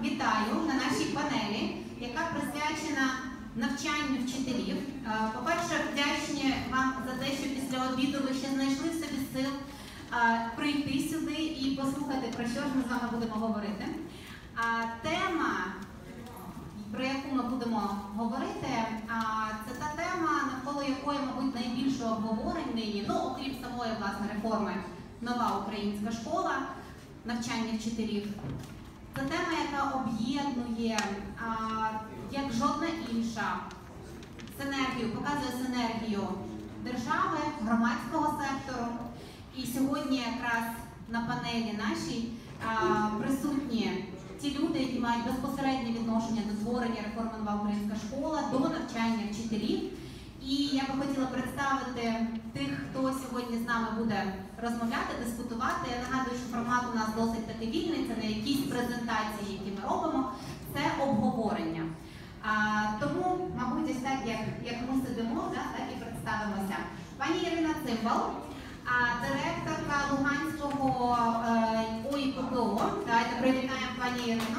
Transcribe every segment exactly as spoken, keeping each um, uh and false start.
вітаю на нашій панелі, яка присвячена навчанню вчителів. По-перше, вдячні вам за те, що після обіду ви ще знайшли в собі сил прийти сюди і послухати, про що ж ми з вами будемо говорити. Тема, про яку ми будемо говорити, це та тема, навколо якої, мабуть, найбільше обговорень нині, ну, окрім самої, власне, реформи «Нова українська школа», навчання вчителів. Це тема, яка об'єднує, як жодна інша, синергію, показує синергію держави, громадського сектору. І сьогодні якраз на панелі нашій присутні ті люди, які мають безпосереднє відношення до створення реформи «Нова українська школа», до навчання вчителів. І я би хотіла представити тих, хто сьогодні з нами буде розмовляти, дискутувати. Я нагадую, що формат у нас досить таки вільний, це не якісь презентації, які ми робимо, це обговорення. А, тому, мабуть, ось так, як, як ми сидимо, да, так і представимося. Пані Ірина Цимбал, а, директорка Луганського е, О І П П О. Давайте привітаємо пані Ірину.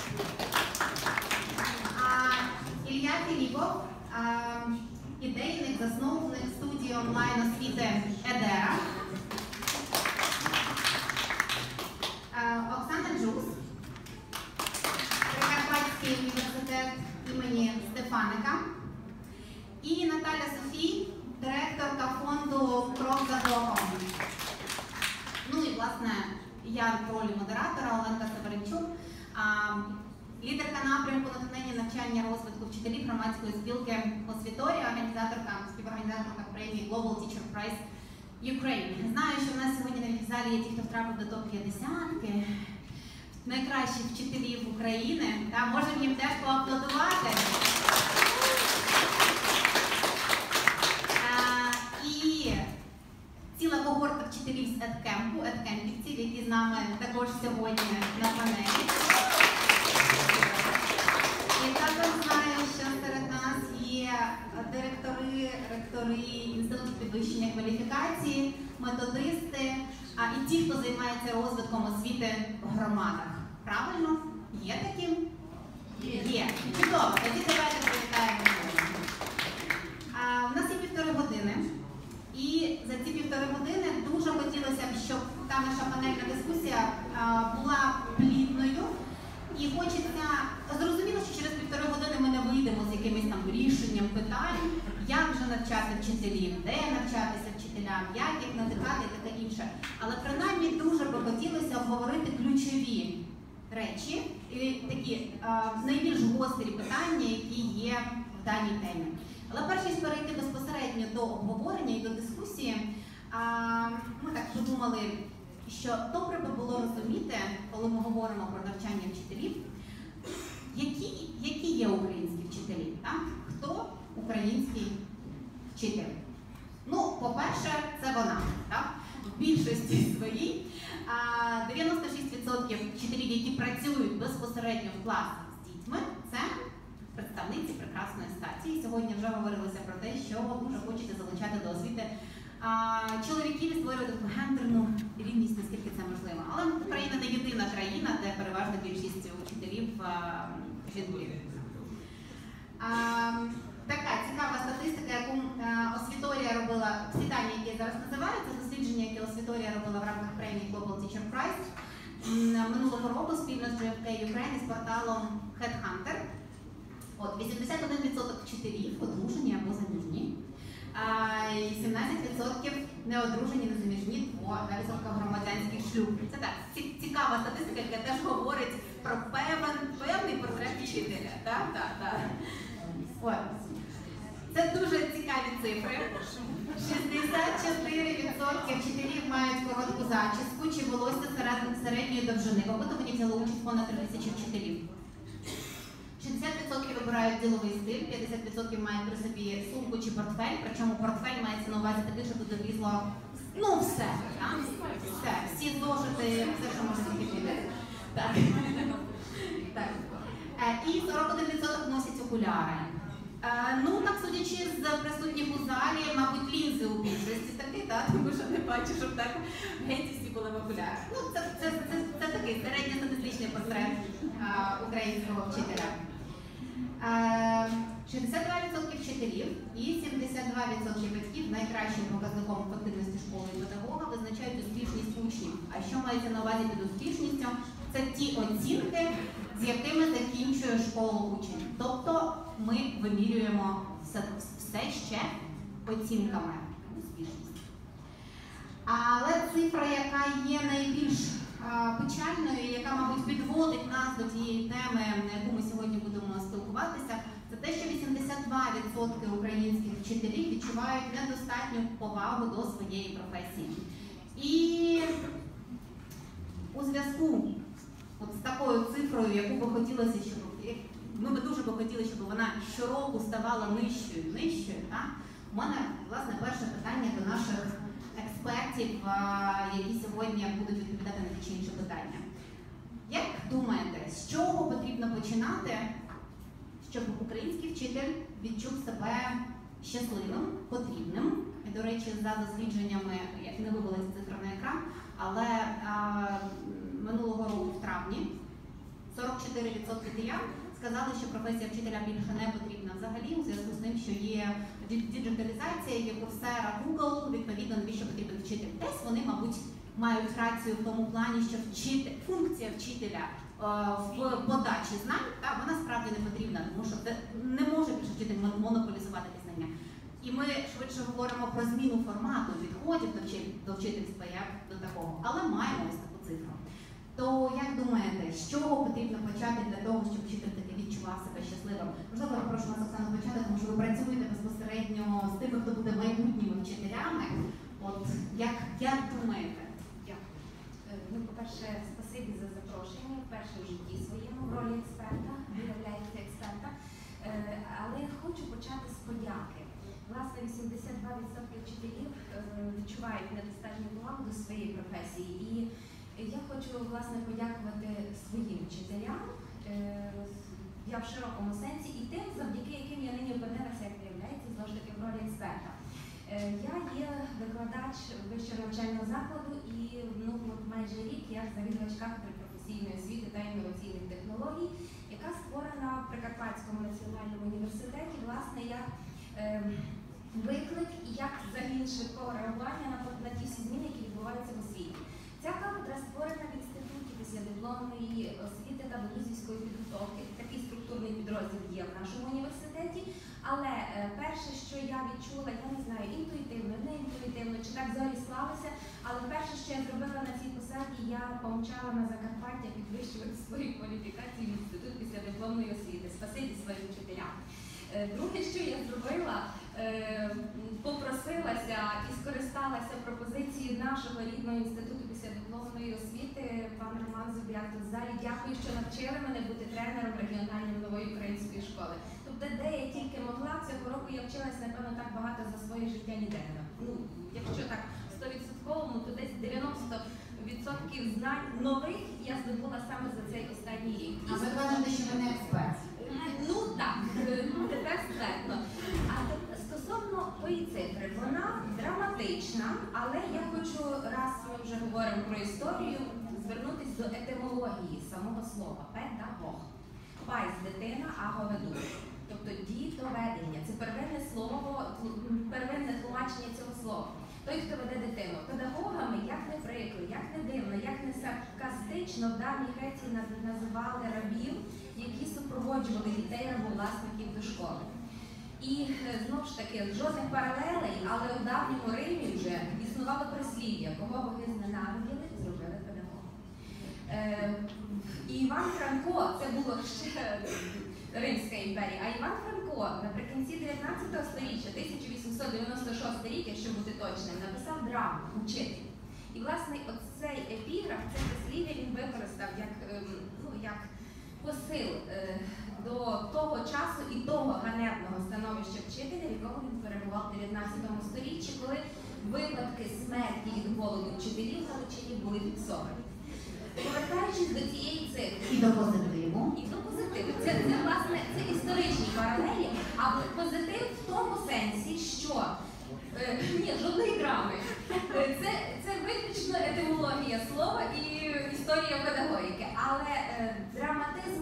А, Ілля Філіпов, а, ідейник, засновник студії онлайн-освіти Едера. Оксана Джус, Прикарпатський університет імені Стефаника. І Наталя Софій, директорка фонду «Крок за кроком». Ну і, власне, я в ролі модератора Оленка Северинчук, лідерка напрямку натхнення навчання розвитку вчителів громадської спілки «Освіторія», організаторка, співорганізаторка премії Global Teacher Prize Ukraine. Знаю, що в нас сьогодні навіть в залі є ті, хто втрапив до топ п'ятдесят найкращих вчителів України. Та можемо їм теж поаплодувати. І ціла когорта вчителів з едкемпу, едкемпівців, які з нами також сьогодні на панелі. І також знаю, що серед нас є директори, ректори Інституту підвищення кваліфікації, методисти, а і ті, хто займається розвитком освіти в громадах. Правильно? Є такі? Є. Є. Чудово. Тоді давайте привітаємо. У нас є півтори години. І за ці півтори години дуже хотілося б, щоб та наша панельна дискусія була плідною. І хочеться, зрозуміло, що через півтори години ми не вийдемо з якимось там рішенням питань, як же навчати вчителів, де навчатися вчителям, як їх надихати і таке інше. Але принаймні дуже би хотілося обговорити ключові речі, і такі а, найбільш гострі питання, які є в даній темі. Але перш ніж перейти безпосередньо до обговорення і до дискусії, а, ми так подумали, що добре би було розуміти, коли ми говоримо про навчання вчителів, які, які є українські вчителі, так? Хто український вчитель? Ну, по-перше, це вона, так? В більшості своїй. дев'яносто шість відсотків вчителів, які працюють безпосередньо в класах з дітьми, це представниці прекрасної статі. І сьогодні вже говорилося про те, що дуже хочете залучати до освіти чоловіків і створювати гендерну рівність, наскільки це можливо. Але Україна не єдина країна, де переважна більшість учителів жінки. Така цікава статистика, яку Освіторія робила, всі дані, які зараз називаються, дослідження, яке Освіторія робила в рамках премії Global Teacher Prize минулого року спільно з джі еф кей Ukraine з порталом HeadHunter. От, вісімдесят один відсоток вчителів одружені або заміжні. І сімнадцять відсотків неодружені, незаміжні, два відсотки громадянських шлюбів. Це так, цікава статистика, яка теж говорить про певен, певний портрет вчителя. Так, так, так. От. Це дуже цікаві цифри. шістдесят чотири відсотки вчителів мають коротку зачіску чи волосся середньої довжини. В опитуванні взяло участь понад три тисячі вчителів. шістдесят відсотків вибирають діловий стиль, п'ятдесят відсотків мають при собі сумку чи портфель, причому портфель мається на увазі такий, що туди влізло, ну, все, так? Все, всі зошити, все, що може тільки піти. Так. Так. І сорок один відсоток носять окуляри. Ну, так, судячи з присутніх у залі, мабуть, лінзи у більшості таки, так? Тому що не бачу, щоб так геть всі були в окулярах. Ну, це, це, це, це такий середньостатистичний портрет українського вчителя. шістдесят два відсотки вчителів і сімдесят два відсотки батьків найкращим показником ефективності школи і педагога визначають успішність учнів. А що мається на увазі під успішністю? Це ті оцінки, з якими закінчує школу учень. Тобто ми вимірюємо все, все ще оцінками успішності. Але цифра, яка є найбільш а, печальною, яка, мабуть, підводить нас до тієї теми, на яку ми сьогодні будемо спілкуватися, це те, що вісімдесят два відсотки українських вчителів відчувають недостатню повагу до своєї професії. І у зв'язку з такою цифрою, яку би хотілося, щоб ми би дуже би хотіли, щоб вона щороку ставала нижчою і нижчою, так? У мене, власне, перше питання до наших експертів, які сьогодні будуть відповідати на ті чи інші питання. Як думаєте, з чого потрібно починати, щоб український вчитель відчув себе щасливим, потрібним? І, до речі, за дослідженнями, як не вивелася цифра на екран, але а, минулого року в травні сорок чотири відсотки киян сказали, що професія вчителя більше не потрібна взагалі, у зв'язку з тим, що є діджиталізація, є курсера, Google, відповідно, навіщо потрібен вчитель. Десь вони, мабуть, мають рацію в тому плані, що вчитель, функція вчителя е, в подачі знань, та, вона справді не потрібна, тому що не може більше вчитель монополізувати ті знання. І ми швидше говоримо про зміну формату відходів до вчительства, як до такого, але маємо ось таку цифру. То, як думаєте, з чого потрібно почати для того, щоб вчитель таки відчував себе щасливим? Можливо, я прошу вас, Оксану, почати, тому що ви працюєте безпосередньо з тими, хто буде майбутніми вчителями. От, як, як думаєте? Дякую. Ну, по-перше, спасибі за запрошення. Вперше в житті своєму в ролі експерта, виявляється експерта. Але хочу почати з подяки. Власне, вісімдесят два відсотки вчителів відчувають недостатню увагу до своєї професії. І я хочу, власне, подякувати своїм вчителям, я в широкому сенсі, і тим, завдяки яким я нині опинилася, як виявляється, знову ж таки в ролі експерта. Я є викладач вищого навчального закладу і ну, майже рік я завідувач кафедри професійної освіти та інноваційних технологій, яка створена в Прикарпатському національному університеті, власне, як е, виклик і як загін швидкого реагування на, на ті всі зміни, які відбуваються в освіті. Ця кафедра створена в інституті післядипломної освіти та вузівської підготовки. Такий структурний підрозділ є в нашому університеті. Але е, перше, що я відчула, я не знаю, інтуїтивно, не інтуїтивно, чи так зорі склалося, але перше, що я зробила на цій посаді, я помчала на Закарпаття підвищувати свої кваліфікації в інститут післядипломної освіти. Спасибі своїм вчителям. Е, друге, що я зробила, е, попросилася і скористалася пропозицією нашого рідного інституту післядипломної освіти, пан Роман Зуб'як тут в залі. Дякую, що навчили мене бути тренером регіональної нової української школи. Тобто, де я тільки могла, цього року я вчилася, напевно, так багато за своє життя ніде не. Ну, якщо так сто відсотків, то десь дев'яносто відсотків знань нових я здобула саме за цей останній рік. А ви кажете, що ви не експерт? Ну так, тепер ствердно. А стосовно тої цифри, вона драматична, але я хочу, раз ми вже говоримо про історію, звернутися до етимології самого слова педагог. Пайс – дитина, аго – ведуть. Тобто дітоведення. Це первинне слово, первинне тлумачення цього слова. Той, хто веде дитину. Педагогами, як не прикро, як не дивно, як не саркастично, в давній Греції називали рабів, які супроводжували дітей рабовласників до школи. І, знову ж таки, жодних паралелей, але у давньому Римі вже існувало прислів'я, кого боги зненавиділи, зробили педагога. Е, і Іван Франко, це було ще Римська імперія, а Іван Франко наприкінці дев'ятнадцятого сторіччя, тисяча вісімсот дев'яносто шостий рік, якщо бути точним, написав драму «Учитель». І, власне, оцей епіграф, це прислів'я він використав як, ну, як посил е, до того часу і того ганебного становища вчителя, в якому він перебував в дев'ятнадцятому сторіччі, коли випадки смерті від голоду вчителів на Лучині були фіксовані. Повертаючись до цієї цифри. І до позитиву. І до позитиву. Це, це, власне, це історичні паралелі, а позитив в тому сенсі, що е, ні, жодної драми. Це, це виключно етимологія слова і історія педагогіки. Але е, драматизм в тому,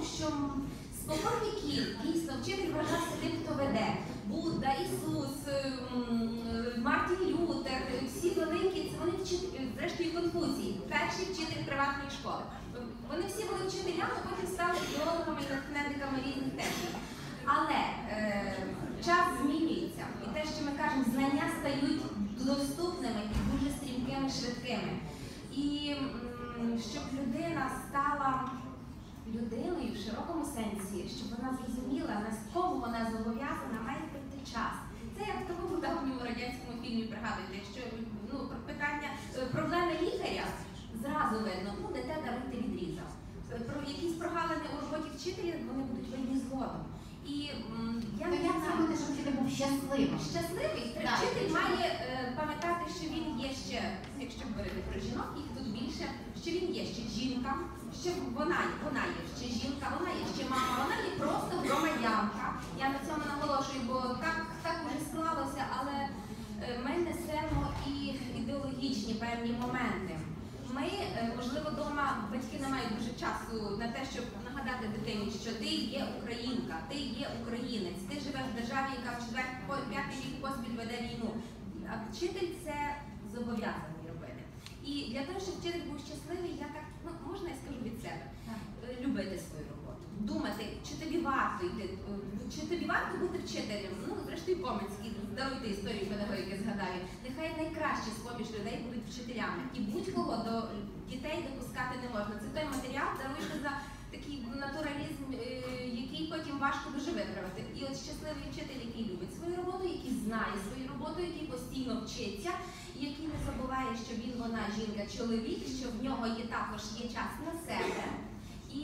що спокон віків дійсно вчитель вважався тим, хто веде. Будда, Ісус, Мартін Лютер, всі великі, це вони вчителі, зрештою Конфуцій, перший вчитель приватної школи. Вони всі були вчителями, потім стали ідеологами і натхненниками різних технік. Але е, час змінюється, і те, що ми кажемо, знання стають доступними і дуже стрімкими, швидкими. І м, щоб людина стала людиною в широкому сенсі, щоб вона зрозуміла, на кому вона зобов'язана, має пройти час. Це як в такому давньому радянському фільмі, пригадуєте, що ну, питання, проблеми лікаря зразу видно, ну дете даруйте відрізав. Про якісь прогалини у роботі вчителя, вони будуть видні згодом. І м, я не Як зробити, щоб вчитель був щасливим? Щасливий? Так. Вчитель має е, пам'ятати, що він є ще, якщо говорити про жінок, їх тут більше, що він є ще жінка, що вона, вона є ще жінка, вона є ще мама, вона є просто громадянка. Я на цьому наголошую, бо так, так уже склалося, але е, ми несемо і ідеологічні певні моменти. Ми, можливо, вдома батьки не мають дуже часу на те, щоб нагадати дитині, що ти є українка, ти є українець, ти живеш в державі, яка в четвертий, п'ятий рік поспіль веде війну. А вчитель це зобов'язаний робити. І для того, щоб вчитель був щасливий, я так, ну, можна я скажу від себе, любити свою роботу, думати, чи тобі варто йти, чи тобі варто бути вчителем. Ну, зрештою, Комицький, даруйте історію педагогіки, згадаю. Нехай найкращі з-поміж людей будуть вчителями. І будь-кого до дітей допускати не можна. Це той матеріал, даруйте за такий натуралізм, який потім важко дуже виправити. І от щасливий вчитель, який любить свою роботу, який знає свою роботу, який постійно вчиться, який не забуває, що він, вона, жінка, чоловік, що в нього є також є час на себе. І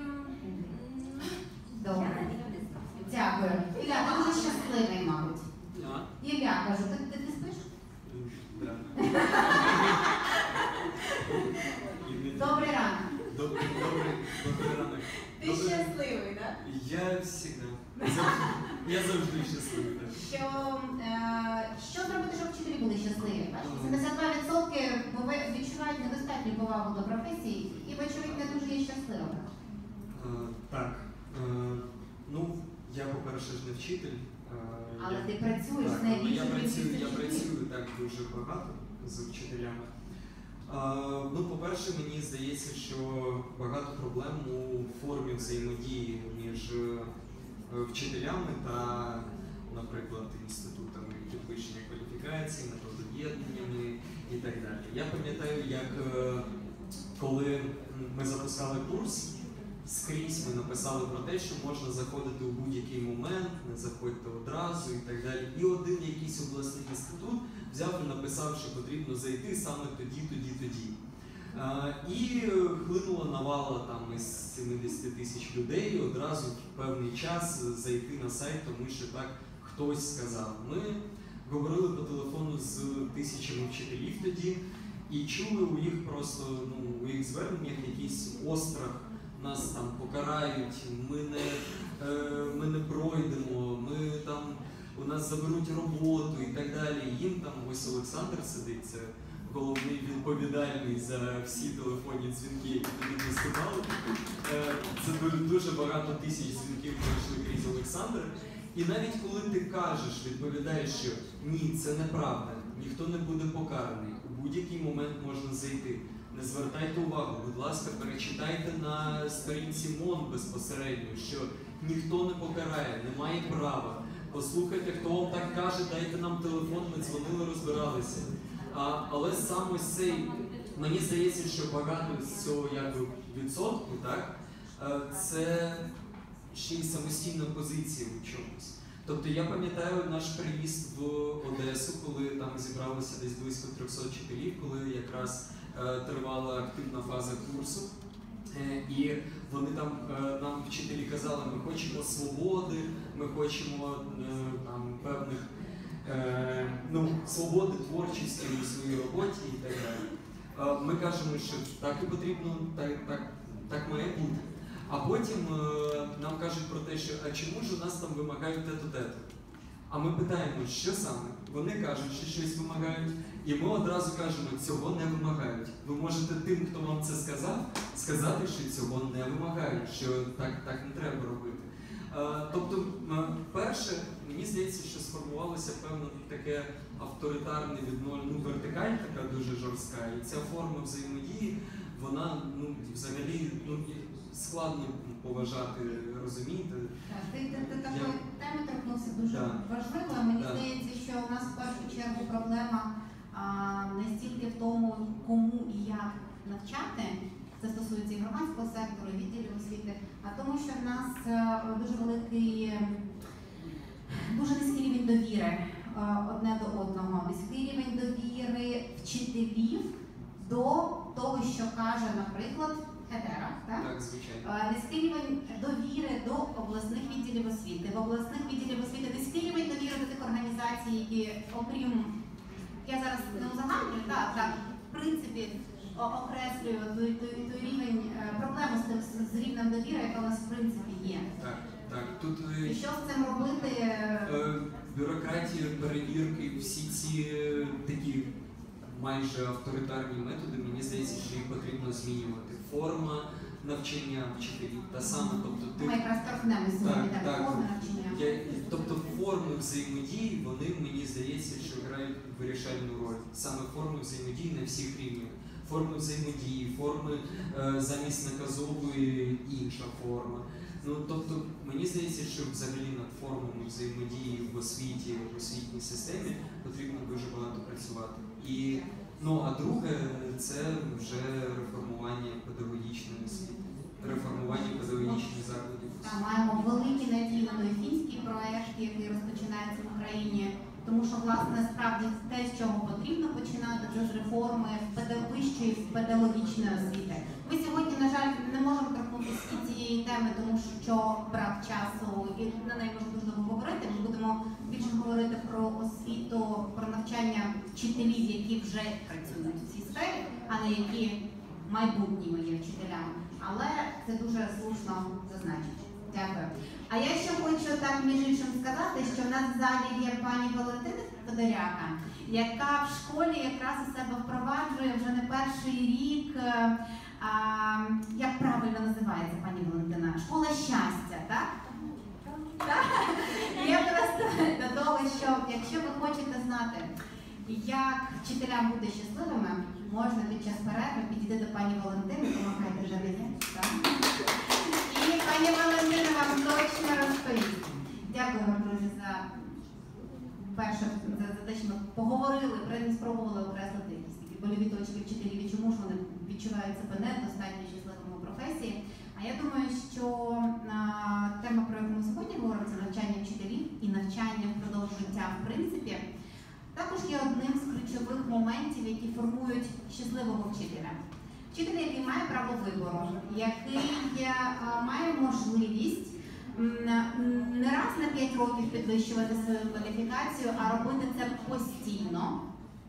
Добре. Дякую. Ілля, ти дуже щасливий, мабуть. Ілля, кажу, ти, ти, ти спиш? Да. Добрий ранок. Добрий, добрий, добрий ранок. Ти Добрий- щасливий, так? Я всегда. Завжди. Я завжди щасливий. так. Що, е, що зробити, щоб вчителі були щасливі? Бачите, сімдесят два відсотки відчувають недостатню повагу до професії і, вочевидь, не дуже є щасливими. Е, Так. Е, Ну, я, по-перше, ж не вчитель. Е, Але я- ти працюєш Так, з але найбільшою я працюю, я кількістю працюю вчителів. так дуже багато з вчителями. А, ну, по-перше, мені здається, що багато проблем у формі взаємодії між е, вчителями та, наприклад, інститутами підвищення кваліфікації, методоєднаннями і так далі. Я пам'ятаю, як е, коли ми запускали курс, скрізь ми написали про те, що можна заходити у будь-який момент, не заходьте одразу і так далі. І один якийсь обласний інститут взяв і написав, що потрібно зайти саме тоді, тоді, тоді. А, і хлинула навала там із сімдесят тисяч людей одразу в певний час зайти на сайт, тому що так хтось сказав. Ми говорили по телефону з тисячами вчителів тоді і чули у їх просто, ну, у їх зверненнях якийсь острах. Нас там покарають, ми не, е, ми не пройдемо, ми там, у нас заберуть роботу і так далі. Їм там ось Олександр сидить, це головний відповідальний за всі телефонні дзвінки, які тоді виступали. Е, це дуже, дуже багато тисяч дзвінків пройшли крізь Олександра. І навіть коли ти кажеш, відповідаєш, що ні, це неправда, ніхто не буде покараний, у будь-який момент можна зайти. Не звертайте увагу, будь ласка, перечитайте на сторінці МОН безпосередньо, що ніхто не покарає, немає права. Послухайте, хто вам так каже, дайте нам телефон, ми дзвонили, розбиралися. А, але сам ось цей, мені здається, що багато з цього якби відсотку, так, це ще й самостійна позиція у чомусь. Тобто я пам'ятаю наш приїзд в Одесу, коли там зібралося десь близько трьохсот вчителів, коли якраз е, тривала активна фаза курсу. Е, і вони там, е, нам вчителі казали, ми хочемо свободи, ми хочемо е, там певних е, ну, свободи творчості у своїй роботі і так далі. Е, ми кажемо, що так і потрібно, так, так, так має бути. А потім е, нам кажуть про те, що а чому ж у нас там вимагають те-то, те-то? А ми питаємо, що саме? Вони кажуть, що щось вимагають, і ми одразу кажемо, цього не вимагають. Ви можете тим, хто вам це сказав, сказати, що цього не вимагають, що так, так не треба робити. Е, тобто, е, перше, мені здається, що сформувалося певно таке авторитарне відношення, ну, вертикаль така дуже жорстка, і ця форма взаємодії, вона, ну, взагалі, ну, складно поважати, розумієте? Так, Ти, ти, ти такої Я- теми торкнувся дуже Да. важливо. Мені Да. здається, що у нас в першу чергу проблема а, не стільки в тому, кому і як навчати. Це стосується і громадського сектору, і відділів освіти, а тому, що в нас е, дуже великий, е, дуже низький рівень довіри е, одне до одного, низький рівень довіри вчителів до того, що каже, наприклад, Гетера, так? Так, звичайно. Е, Низький рівень довіри до обласних відділів освіти. В обласних відділів освіти низький рівень довіри до тих організацій, які, окрім, я зараз не узагальнюю, так, так, в принципі, о- окреслюю той, той, той рівень, е, проблему з, тим- з рівнем довіри, яка у нас в принципі є. Так, так. Тут е, І що з цим робити? е, Е, бюрократія, перевірки, всі ці е, такі майже авторитарні методи, мені здається, що їх потрібно змінювати. Форма навчання вчителів, та саме, тобто ти Ми якраз торкнемося сьогодні Так, так, так. форми навчання. я, тобто форми взаємодії, вони мені здається, що грають вирішальну роль. Саме форми взаємодії на всіх рівнях. Форми взаємодії, форми е, замість наказової інша форма. Ну, тобто, мені здається, що взагалі над формами взаємодії в освіті, в освітній системі потрібно дуже багато працювати. І, ну, а друге, це вже реформування педагогічної освіти, реформування педагогічних закладів. Та, маємо великі надії на той фінський проект, який розпочинається в Україні. Тому що, власне, справді те, з чого потрібно починати, це з реформи педа- вищої педагогічної освіти. Ми сьогодні, на жаль, не можемо торкнутися і цієї теми, тому що брак часу, і на неї можна дуже довго говорити. Ми будемо більше говорити про освіту, про навчання вчителів, які вже працюють в цій сфері, а не які майбутніми є вчителями. Але це дуже слушно зазначити. Дякую. А я ще хочу так між іншим сказати, що в нас в залі є пані Валентина Федоряка, яка в школі якраз у себе впроваджує вже не перший рік, е, а, як правильно називається, пані Валентина? Школа щастя, так? Так? Я просто до того, що якщо ви хочете знати, як вчителям бути щасливими, можна під час перерви підійти до пані Валентини, помагайте вже не так? І пані Валентина вам точно розповість. Дякую вам, друзі, за перше, за, за те, що ми поговорили, принаймні спробували окреслити якісь такі больові точки вчителів, і чому ж вони відчувають себе недостатньо щасливими у професії. А я думаю, що а, тема, про яку ми сьогодні говоримо, це навчання вчителів і навчання впродовж життя, в принципі, також є одним з ключових моментів, які формують щасливого вчителя. Вчитель, який має право вибору, який а, має можливість м, не раз на п'ять років підвищувати свою кваліфікацію, а робити це постійно.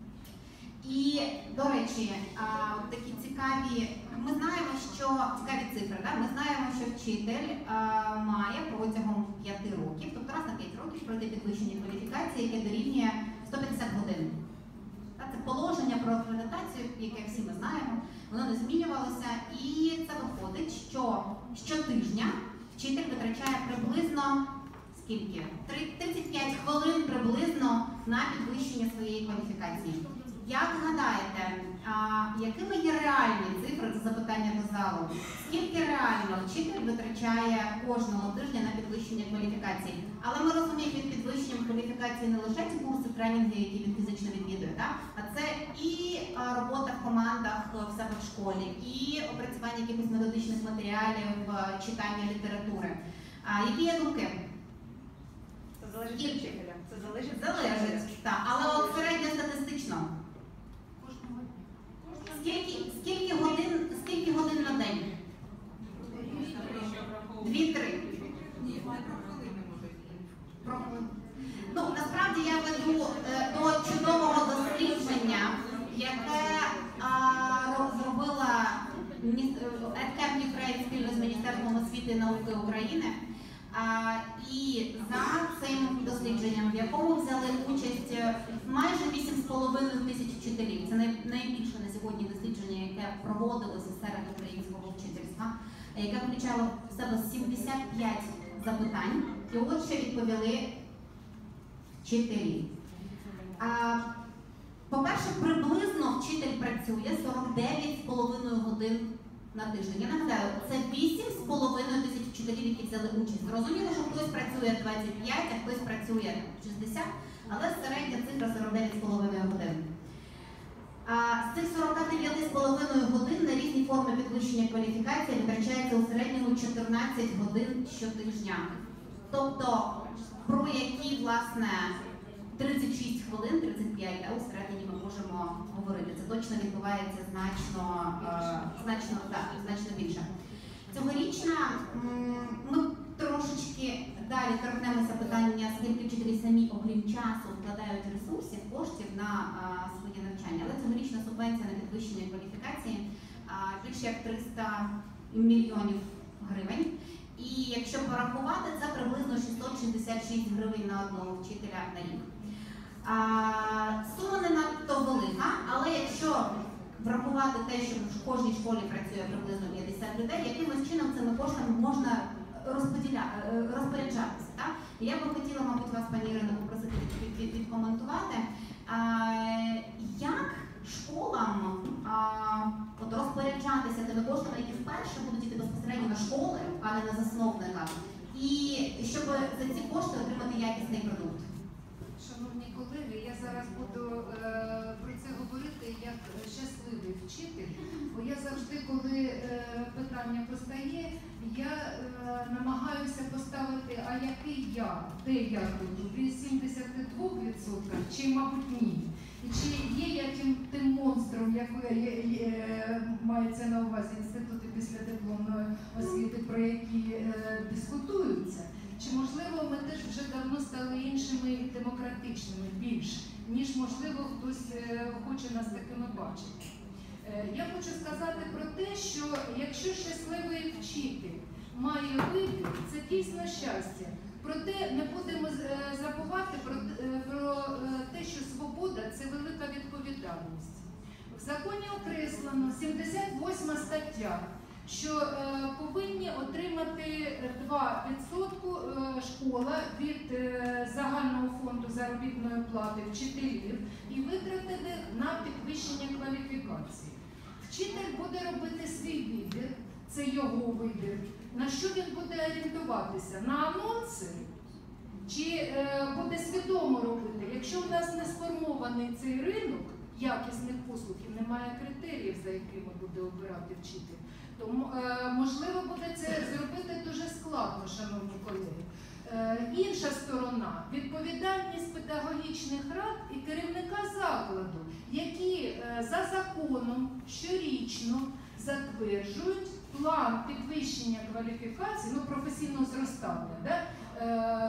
І, до речі, а, такі цікаві, ми знаємо, що цікаві цифри, да? Ми знаємо, що вчитель а, має протягом п'яти років, тобто раз на п'ять років пройти підвищення кваліфікації, яке дорівнює сто п'ятдесят годин. Це положення про акредитацію, яке всі ми знаємо, воно не змінювалося, і це виходить, що щотижня вчитель витрачає приблизно скільки? тридцять п'ять хвилин приблизно на підвищення своєї кваліфікації. Як гадаєте, а, якими є реальні цифри, це запитання до залу? Скільки реально вчитель витрачає кожного тижня на підвищення кваліфікації? Але ми розуміємо, під підвищенням кваліфікації не лише ці курси, тренінги, які він фізично відвідує, так? А це і а, робота в командах в себе в школі, і опрацювання якихось методичних матеріалів, а, читання літератури. А, які є думки? Це залежить від вчителя. Це залежить від Залежить, вчителя. так. Але от середньостатистично. Скільки, скільки годин, скільки годин на день? Дві-три. Ну, насправді я веду е, до чудового дослідження, яке а, зробила Едкемп Юкрейн спільно з Міністерством освіти і науки України. А, і за цим дослідженням, в якому взяли участь майже вісім з половиною тисяч вчителів, це най- найбільше на сьогодні дослідження, яке проводилося серед українського вчительства, яке включало в себе сімдесят п'ять запитань, і от що відповіли вчителі. А, по-перше, приблизно вчитель працює сорок дев'ять з половиною годин на тиждень. Я нагадаю, це вісім з половиною тисяч вчителів, які взяли участь. Зрозуміло, що хтось працює двадцять п'ять, а хтось працює шістдесят, але середня цифра сорок дев'ять з половиною годин. А з цих сорок дев'ять з половиною годин на різні форми підвищення кваліфікації витрачається у середньому чотирнадцять годин щотижня. Тобто, про які, власне, тридцять шість хвилин, тридцять п'ять, а у середині ми можемо говорити. Це точно відбувається значно, е, значно, так, значно більше. Цьогорічна м, ми трошечки далі торкнемося питання, скільки вчителі самі, окрім часу, вкладають ресурсів, коштів на а, своє навчання. Але цьогорічна субвенція на підвищення кваліфікації а, більше як триста мільйонів гривень. І якщо порахувати, це приблизно шістсот шістдесят шість гривень на одного вчителя на рік. А, сума не надто велика, але якщо врахувати те, що в кожній школі працює приблизно п'ятдесят людей, якимось чином цими коштами можна розподіля- розпоряджатися. Так? І я би хотіла, мабуть, вас, пані Ірино, попросити від- від- відкоментувати, а, як школам а, от розпоряджатися тими коштами, які вперше будуть йти безпосередньо на школи, а не на засновника, і щоб за ці кошти отримати якісний продукт. Шановні колеги, я зараз буду е, про це говорити як щасливий вчитель, бо я завжди, коли е, питання постає, я е, намагаюся поставити, а який я, де я буду, від сімдесят два відсотки, чи, мабуть, ні. І чи є я тим, тим монстром, який е, мається на увазі інститути післядипломної освіти, про які е, дискутуються. Чи, можливо, ми теж вже давно стали іншими і демократичними більш, ніж, можливо, хтось е, хоче нас такими бачити. Е, я хочу сказати про те, що якщо щасливий вчитель має вибір, це дійсно щастя. Проте не будемо е, забувати про, е, про е, те, що свобода – це велика відповідальність. В законі окреслено сімдесят восьма стаття, що е, повинні отримати два відсотки е, школа від е, загального фонду заробітної плати вчителів і витратити на підвищення кваліфікації. Вчитель буде робити свій вибір, це його вибір. На що він буде орієнтуватися? На анонси? Чи е, буде свідомо робити? Якщо в нас не сформований цей ринок якісних послуг і немає критеріїв, за якими буде обирати вчитель, то е, можливо буде це зробити дуже складно, шановні колеги. Е, інша сторона – відповідальність педагогічних рад і керівника закладу, які е, за законом щорічно затверджують план підвищення кваліфікації, ну професійного зростання, да? е,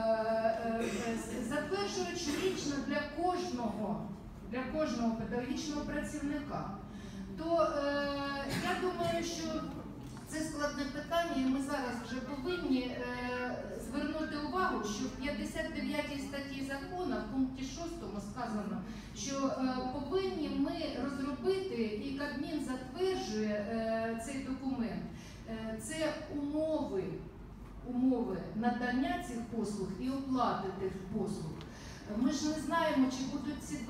е, е, затверджують щорічно для кожного, для кожного педагогічного працівника. То е, я думаю, що це складне питання, і ми зараз вже повинні е, звернути увагу, що в п'ятдесят дев'ятій статті закону, в пункті шостому сказано, що е, повинні ми розробити, і Кабмін затверджує е, цей документ, е, це умови, умови надання цих послуг і оплати тих послуг. Ми ж не знаємо, чи будуть ці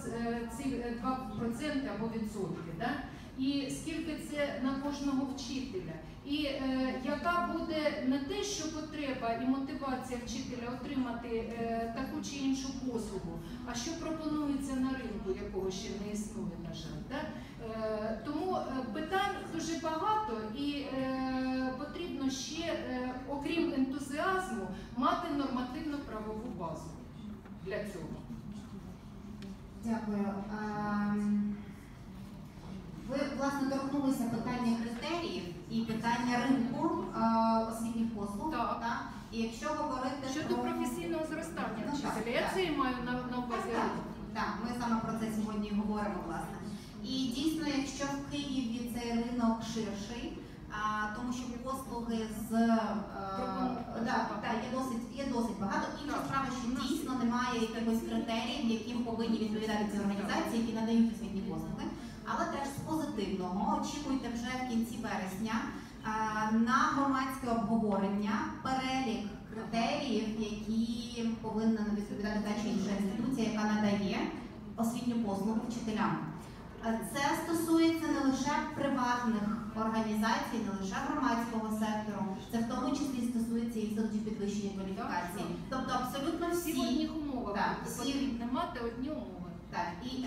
два проценти або відсотки, да? І скільки це на кожного вчителя. І е, яка буде не те, що потреба і мотивація вчителя отримати е, таку чи іншу послугу, а що пропонується на ринку, якого ще не існує, на жаль. Да? Е, тому е, питань дуже багато і е, потрібно ще, е, окрім ентузіазму, мати нормативно-правову базу для цього. Дякую. Ви, власне, торкнулися питання критеріїв і питання ринку освітніх послуг. Так. Так? І якщо говорити Щодо про професійного зростання Ну, вчителя, так, я так. це і маю на, на увазі. Так, так, ми саме про це сьогодні говоримо, власне. І дійсно, якщо в Києві цей ринок ширший, а, тому що послуги з е, Пропон- да, да, є досить багато. Інша справа, що дійсно немає якихось критеріїв, яким повинні відповідати ці організації, які надають освітні послуги. Але теж з позитивного очікуйте вже в кінці вересня на громадське обговорення перелік критеріїв, які повинна відповідати та чи інша інституція, яка надає освітню послугу вчителям. Це стосується не лише приватних організацій, не лише громадського сектору, це в тому числі стосується і інститутів підвищення кваліфікації. Тобто абсолютно всі, всі в одних умовах. Так, всі Потрібно мати одні умови. Так, і е,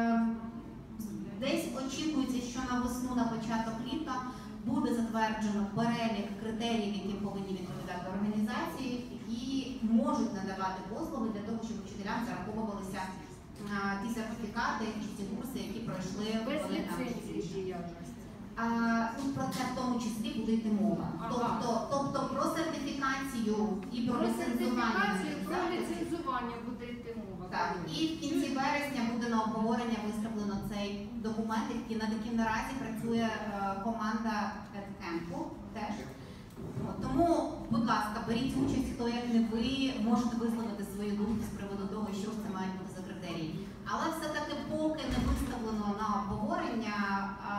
десь очікується, що на весну, на початок літа буде затверджено перелік критеріїв, яким повинні відповідати організації, які можуть надавати послуги для того, щоб вчителям зараховувалися ті сертифікати і ці курси, які пройшли Без вони там. ліцензії діяльності. А, ну, про це в тому числі буде йти мова. Ага. Тобто, тобто про сертифікацію і про Про ліцензування. сертифікацію, про записів. ліцензування буде йти мова. Так, і в кінці вересня буде на обговорення виставлено цей документ, який над яким наразі працює е, команда Едкемпу теж. От, тому, будь ласка, беріть участь, хто як не ви, можете висловити свою думку з приводу того, що ж це мають бути за критерії. Але все-таки поки не виставлено на обговорення, а,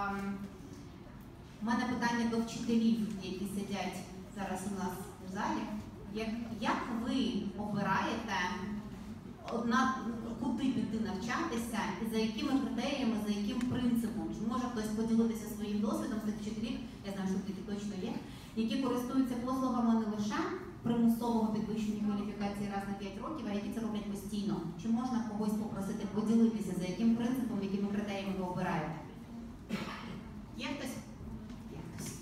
в мене питання до вчителів, які сидять зараз у нас у залі. Як, як ви обираєте, на, куди піти навчатися і за якими критеріями, за яким принципом? Чи може хтось поділитися своїм досвідом з тих вчителів, я знаю, що такі точно є, які користуються послугами не лише примусового підвищення кваліфікації раз на п'ять років, а які це роблять постійно? Чи можна когось попросити поділитися, за яким принципом, якими критеріями ви обираєте? Є хтось? Є хтось.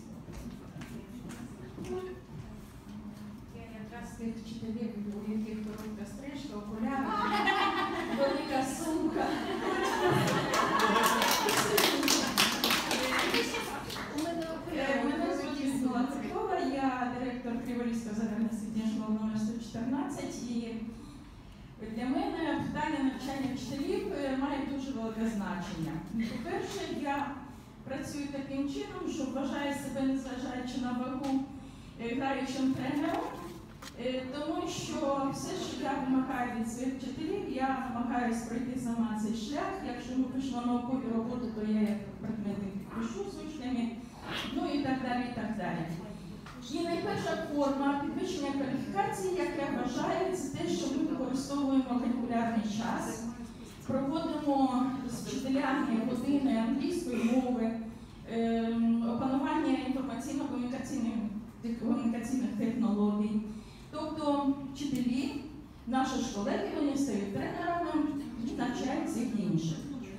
Я якраз тих вчителів, у яких коротка стрижка, окуляри, велика сумка. Мене звуть Людмила Цикова, я директор Криворізького загальноосвітньої школи номер сто чотирнадцять. І для мене питання навчання вчителів має дуже велике значення. По-перше, я працюю таким чином, що вважаю себе, незважаючи на вагу, граючим тренером, тому що все, що я вимагаю від своїх вчителів, я намагаюся пройти сама цей шлях. Якщо ми пишемо наукові роботи, то я як предметник пишу з учнями, ну і так далі, і так далі. І найперша форма підвищення кваліфікації, як я вважаю, це те, що ми використовуємо калькулярний час, проводимо з вчителями години англійської мови, опанування інформаційно-комунікаційних комунікаційних технологій. Тобто вчителі, наші ж колеги, вони стають тренерами і навчають всіх інших.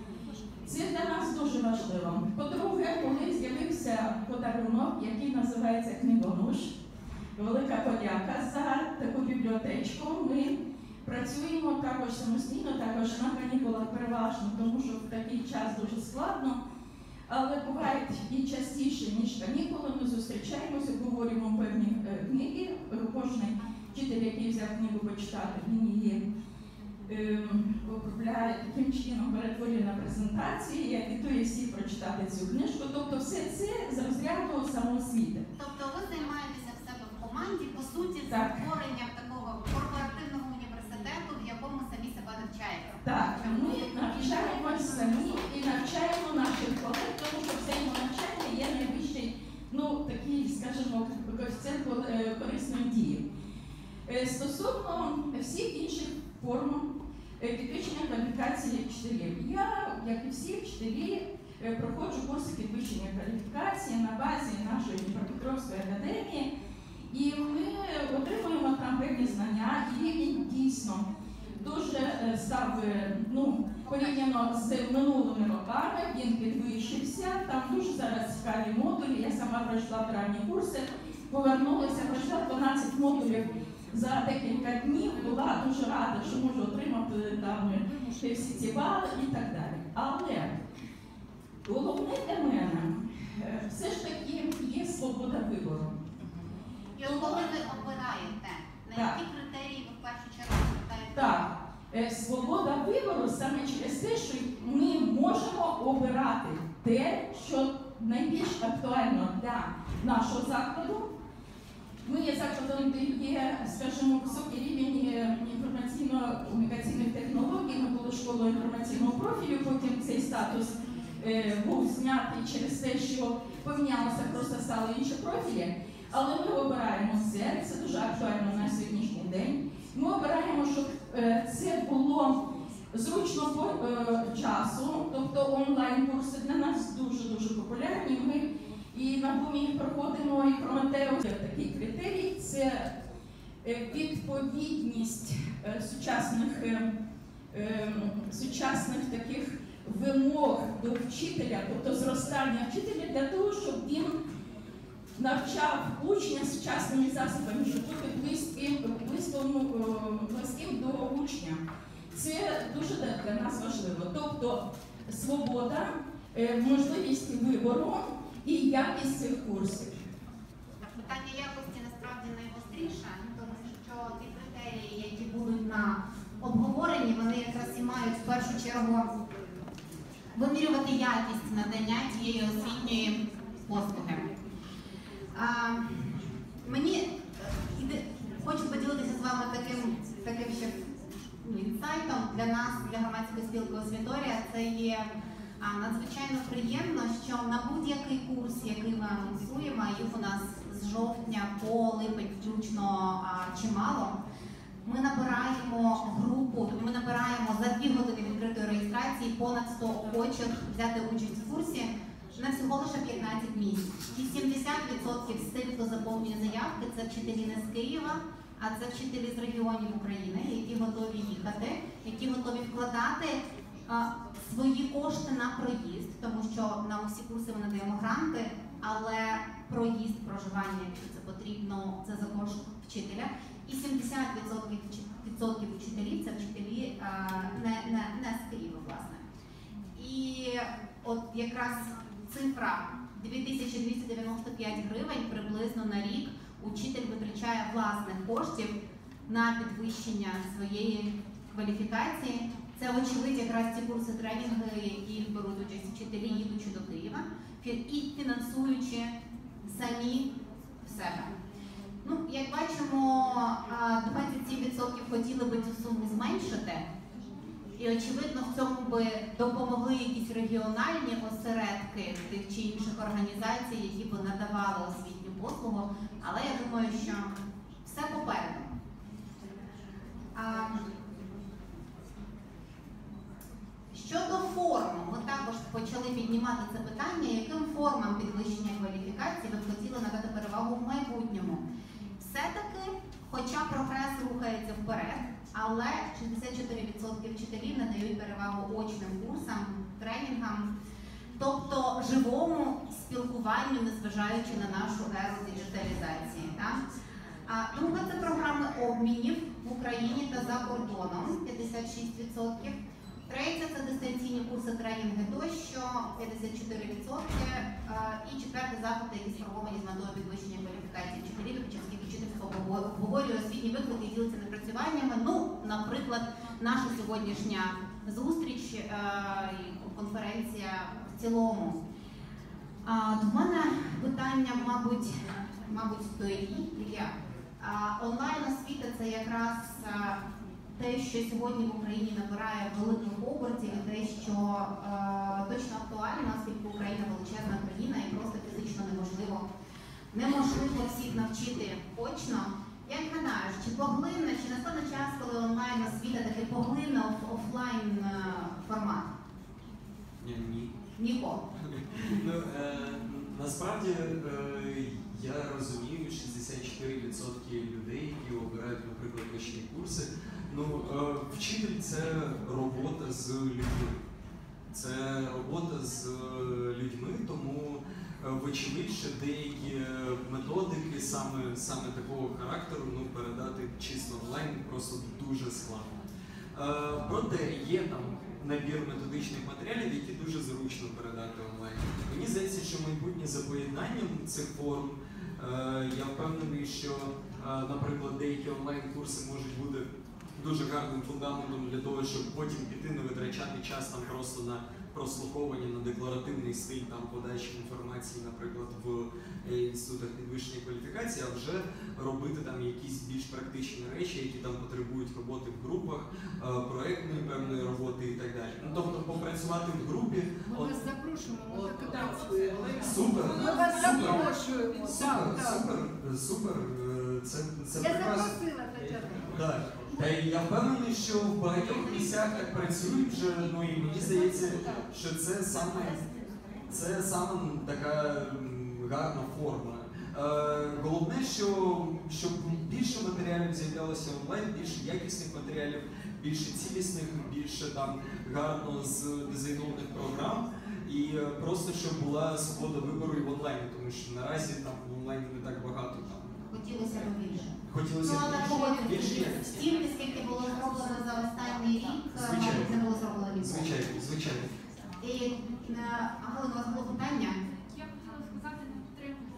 Це для нас дуже важливо. По-друге, коли з'явився подарунок, який називається «Книгонуш», велика подяка за таку бібліотечку. Ми працюємо також самостійно, також на канікулах переважно, тому що в такий час дуже складно. Але бувають і частіше, ніж канікули, ми зустрічаємося, обговорюємо певні е, книги. Кожен вчитель, який взяв книгу почитати, він її е, окупляє, таким чином перетворює на презентації, агітує всіх прочитати цю книжку. Тобто все це з розряду самоосвіти. Тобто ви займаєтеся в себе в команді, по суті, з Так. створенням такого корпоративного університету, в якому самі себе навчаєте. Так, ми навчаємось самі і навчаємо наших колег, тому що в цьому навчанні є найвищий, ну, такий, скажімо, коефіцієнт корисної дії. Е, Стосовно всіх інших форм е, підвищення кваліфікації вчителів. Я, як і всі вчителі, е, проходжу курси підвищення кваліфікації на базі нашої Дніпропетровської академії, і ми отримуємо там певні знання, і рівень дійсно дуже е, став, е, ну, порівняно з минулими роками, він підвищився, там дуже зараз цікаві модулі, я сама пройшла травні курси, повернулася, пройшла дванадцять модулів за декілька днів, була дуже рада, що можу отримати там всі ці бали і так далі. Але головне для мене е, все ж таки є свобода вибору. І от коли ви обираєте, на Так. які критерії ви в першу чергу звертаєте? Так, е, свобода вибору саме через те, що ми можемо обирати те, що найбільш актуально для нашого закладу. Ми є закладом там, де є, скажімо, високий рівень е, інформаційно-комунікаційних технологій, ми були школою інформаційного профілю, потім цей статус е, був знятий через те, що помінялося, просто стали інші профілі. Але ми обираємо це, це дуже актуально на сьогоднішній день. Ми обираємо, щоб е, це було зручно по е, часу, тобто онлайн-курси для нас дуже-дуже популярні. Ми і на бумі їх проходимо, і Прометеус. Такий критерій – це е, відповідність е, сучасних, е, е, сучасних таких вимог до вчителя, тобто зростання вчителя для того, щоб він навчав учня сучасними засобами, щоб бути близьким, близьким, близьким до учня. Це дуже для нас важливо. Тобто свобода, можливість вибору і якість цих курсів. Питання якості насправді найгостріше, тому що ті критерії, які будуть на обговоренні, вони якраз і мають в першу чергу вимірювати якість надання тієї освітньої послуги. А, мені іде, хочу поділитися з вами таким, таким ще інсайтом для нас, для громадської спілки «Освіторія». Це є а, надзвичайно приємно, що на будь-який курс, який ми анонсуємо, їх у нас з жовтня по липень включно а, чимало, ми набираємо групу, ми набираємо за дві години відкритої реєстрації понад сто охочих взяти участь в курсі на всього лише п'ятнадцять місць. І сімдесят відсотків з тих, хто заповнює заявки, це вчителі не з Києва, а це вчителі з регіонів України, які готові їхати, які готові вкладати а, свої кошти на проїзд, тому що на усі курси ми надаємо гранти, але проїзд, проживання, якщо це потрібно, це за кошт вчителя. І сімдесят відсотків вчителів це вчителі а, не, не, не з Києва, власне. І от якраз цифра дві тисячі двісті дев'яносто п'ять гривень приблизно на рік учитель витрачає власних коштів на підвищення своєї кваліфікації. Це, очевидь, якраз ці курси тренінги, які беруть участь вчителі, їдучи до Києва, і фінансуючи самі себе. Ну, як бачимо, двадцять сім відсотків хотіли би цю суму зменшити. І, очевидно, в цьому би допомогли якісь регіональні осередки тих чи інших організацій, які б надавали освітню послугу. Але я думаю, що все попереду. А, щодо форму, ми також почали піднімати це питання, яким формам підвищення кваліфікації ви б хотіли надати перевагу в майбутньому. Все-таки, хоча прогрес рухається вперед, але шістдесят чотири відсотки вчителів надають перевагу очним курсам, тренінгам, тобто живому спілкуванню, незважаючи на нашу еру диджиталізації. Так? А друга – це програми обмінів в Україні та за кордоном, п'ятдесят шість відсотків. Третя – це дистанційні курси, тренінги тощо, п'ятдесят чотири відсотки. І четверте – заходи, які сформовані з метою підвищення кваліфікації вчителів, під час яких вчительство обговорює освітні виклики і ділиться напрацюваннями. Ну, наприклад, наша сьогоднішня зустріч і конференція в цілому. До мене питання, мабуть, мабуть, стоїть. Онлайн-освіта – це якраз те, що сьогодні в Україні набирає великих обертів, і те, що е, точно актуально, оскільки Україна величезна країна і просто фізично неможливо, неможливо всіх навчити очно. Як гадаєш, чи поглине, чи настане час, коли онлайн-освіта таки поглине оф офлайн е, формат? Ні. Ні. Ніколи. Ну, е, насправді, е, я розумію, шістдесят чотири відсотки людей, які обирають, наприклад, очні курси. Ну, е, вчитель – це робота з людьми. Це робота з людьми, тому, е, вочевидь, що деякі методики саме, саме такого характеру ну, передати чисто онлайн просто дуже складно. Е, проте є там набір методичних матеріалів, які дуже зручно передати онлайн. Мені здається, що майбутнє за поєднанням цих форм, е, я впевнений, що, е, наприклад, деякі онлайн-курси можуть бути дуже гарним фундаментом для того, щоб потім піти не витрачати час там просто на прослуховування, на декларативний стиль там подачі інформації, наприклад, в інститутах підвищення кваліфікації, а вже робити там якісь більш практичні речі, які там потребують роботи в групах, е, проектної певної роботи і так далі. Ну, тобто попрацювати в групі. Ми от- вас запрошуємо, ми от- так і Супер, Ми вас супер, запрошуємо. супер, Так, так. супер, супер. е, Це, це Я прекрасно. запросила Тетяну. Так. Та й я впевнений, що в багатьох місцях так працюють вже, ну і мені здається, що це саме, це саме така м, гарна форма. Е, головне, що щоб більше матеріалів з'являлося онлайн, більше якісних матеріалів, більше цілісних, більше там гарно здизайнованих програм. І е, просто щоб була свобода вибору і в онлайні, тому що наразі там в онлайні не так багато там. Хотілося б більше. Хотілося Ну, але б більше, погодьтеся, більше якості. стільки, скільки було зроблено за останній рік, Звичайно. мабуть, не було зроблено ніколи. Звичайно, звичайно. І, е, Галина, у вас було питання? Я б хотіла сказати на підтримку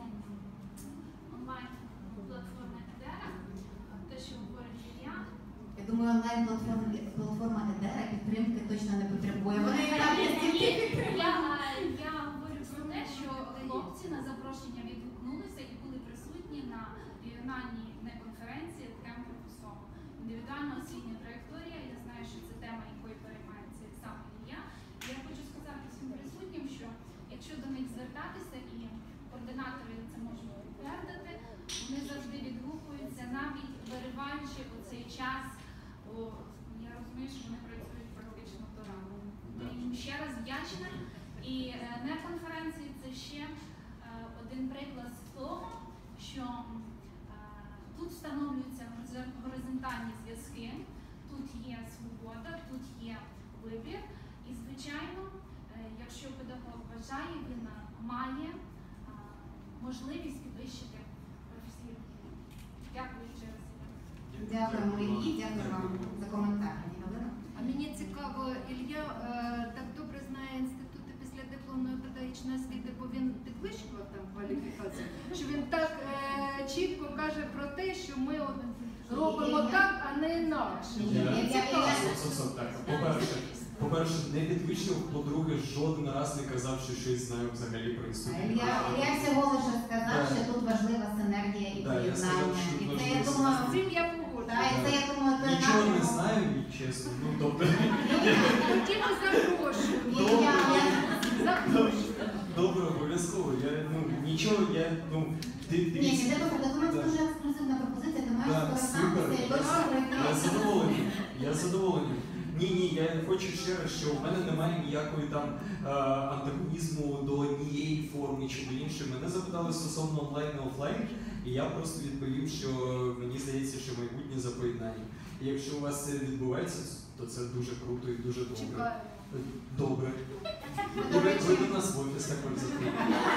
онлайн-платформи Едера, те, що говорить Ілля. Я думаю, онлайн-платформа платформа Едера підтримки точно не потребує. Вони і так є стільки підтримки. Я, я говорю про те, що хлопці на запрошення відгукнулися і були присутні на регіональній конференції «Кемп Професор». Індивідуальна освітня траєкторія. Я знаю, що це тема, якою переймається саме Ілля. Я хочу сказати всім присутнім, що якщо до них звертатися, і координатори це можуть підтвердити, вони завжди відгукуються, навіть вириваючи оцей час. Бо я розумію, що вони працюють практично до ранку. Я їм ще раз вдячна. І е, не конференції це ще е, один приклад того, що е, тут встановлюються горизонтальні зв'язки, тут є свобода, тут є вибір. І, звичайно, е, якщо педагог бажає, він має е, можливість підвищити професійну рівень. Дякую ще раз. Дякуємо Іллі, дякую вам за коментар. Галина? А мені цікаво, Ілля е, так добре знає інститути після дипломної педагогічної освіти, бо він підвищував там кваліфікацію, що він так е, чітко каже про те, що ми от робимо так, а не інакше. Ні, я- Мені я- цікаво. я- Стоп, стоп, так. По-перше, по-перше, не підвищував, по-друге, жоден раз не казав, що щось знаю взагалі про інститут. Я, я всього лише сказав, Так. що тут важлива синергія і Так, я сказав, поєднання. що І тут це, я важлива думаю, З цим я погоджуюсь. так, і це, я думаю, той Нічого не напрямок. знаю, чесно. Ну, тобто, Тоді ми запрошуємо. Ні, я, я, Запрошуємо. добре, обов'язково. Я, ну, нічого, я, ну, ти, ні, ні, дивіться. це просто документ Так. дуже ексклюзивна пропозиція, ти маєш Так, скористатися і супер. точно пройти. Я задоволений. Я задоволений. Ні, ні, я хочу ще раз, що в мене немає ніякої там е, антагонізму до однієї форми чи до іншої. Мене запитали стосовно онлайн і офлайн, і я просто відповів, що мені здається, що майбутнє за поєднанням. І якщо у вас це відбувається, то це дуже круто і дуже добре. Чекаємо. Добре. До Ви, речі, ви до нас в офіс також заходите.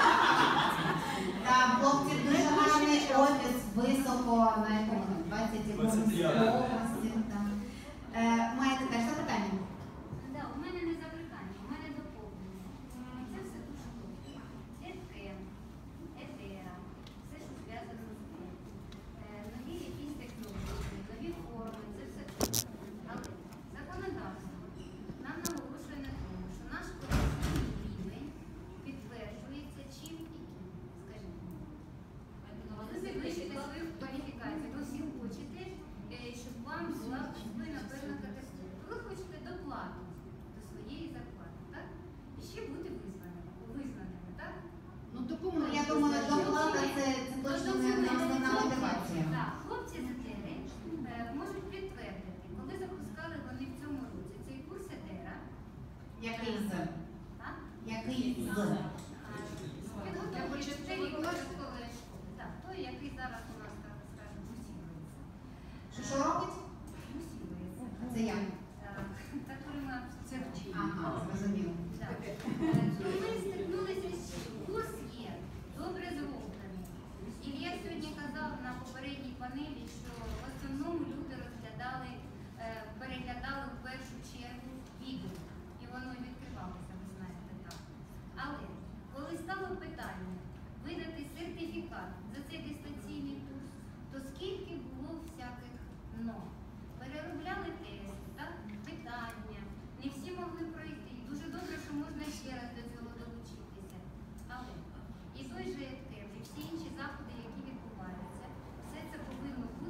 Так, хлопці, дуже гарний офіс, високо, на якому там, двадцять двадцять якомусь п'ять. області. там. Е, Маєте теж запитання? Да, у мене не запитання, у мене доповнення. М, Це все дуже добре. Едкем, Едера, все, що зв'язано з тим. Е, Нові якісь технології, нові форми, це все добре. Але законодавство нам наголошує на тому, що наш професійний рівень підтверджується чим і ким. Скажіть. Ви підвищите свою кваліфікацію, ви всі хочете, е, щоб вам була присвоєна певна категорія. Ви хочете доплату до своєї зарплати, так? І ще бути визнаними, визнаними, так? Ну, Ну, допоможемо. я думаю, доплата це, це точно не не основна Хлопці- мотивація. Так, хлопці з Едери е, можуть підтвердити, коли запускали вони в цьому році цей курс Едера, Який з? так? Який з? Підготовки чотири школи. Так, той, який зараз у нас, так скажемо, усілюється. Що, що робить? Усілюється. А це як? Так, коли ми Це вчить. Ага, зрозуміло. Так. Е, то ми стикнулися з чим? Курс є, добре зроблений. І я сьогодні казав на попередній панелі, що в основному люди розглядали, е, переглядали в першу чергу відео. І воно відкривалося, ви знаєте, так. Але коли стало питання видати сертифікат за цей дистанційний курс, то скільки було всяких «но». Переробляли тести, так? Питання, не всі могли пройти. Дуже добре, що можна ще раз до цього долучитися. Але і той же ЕТЕП, і всі інші заходи, які відбуваються, все це повинно бути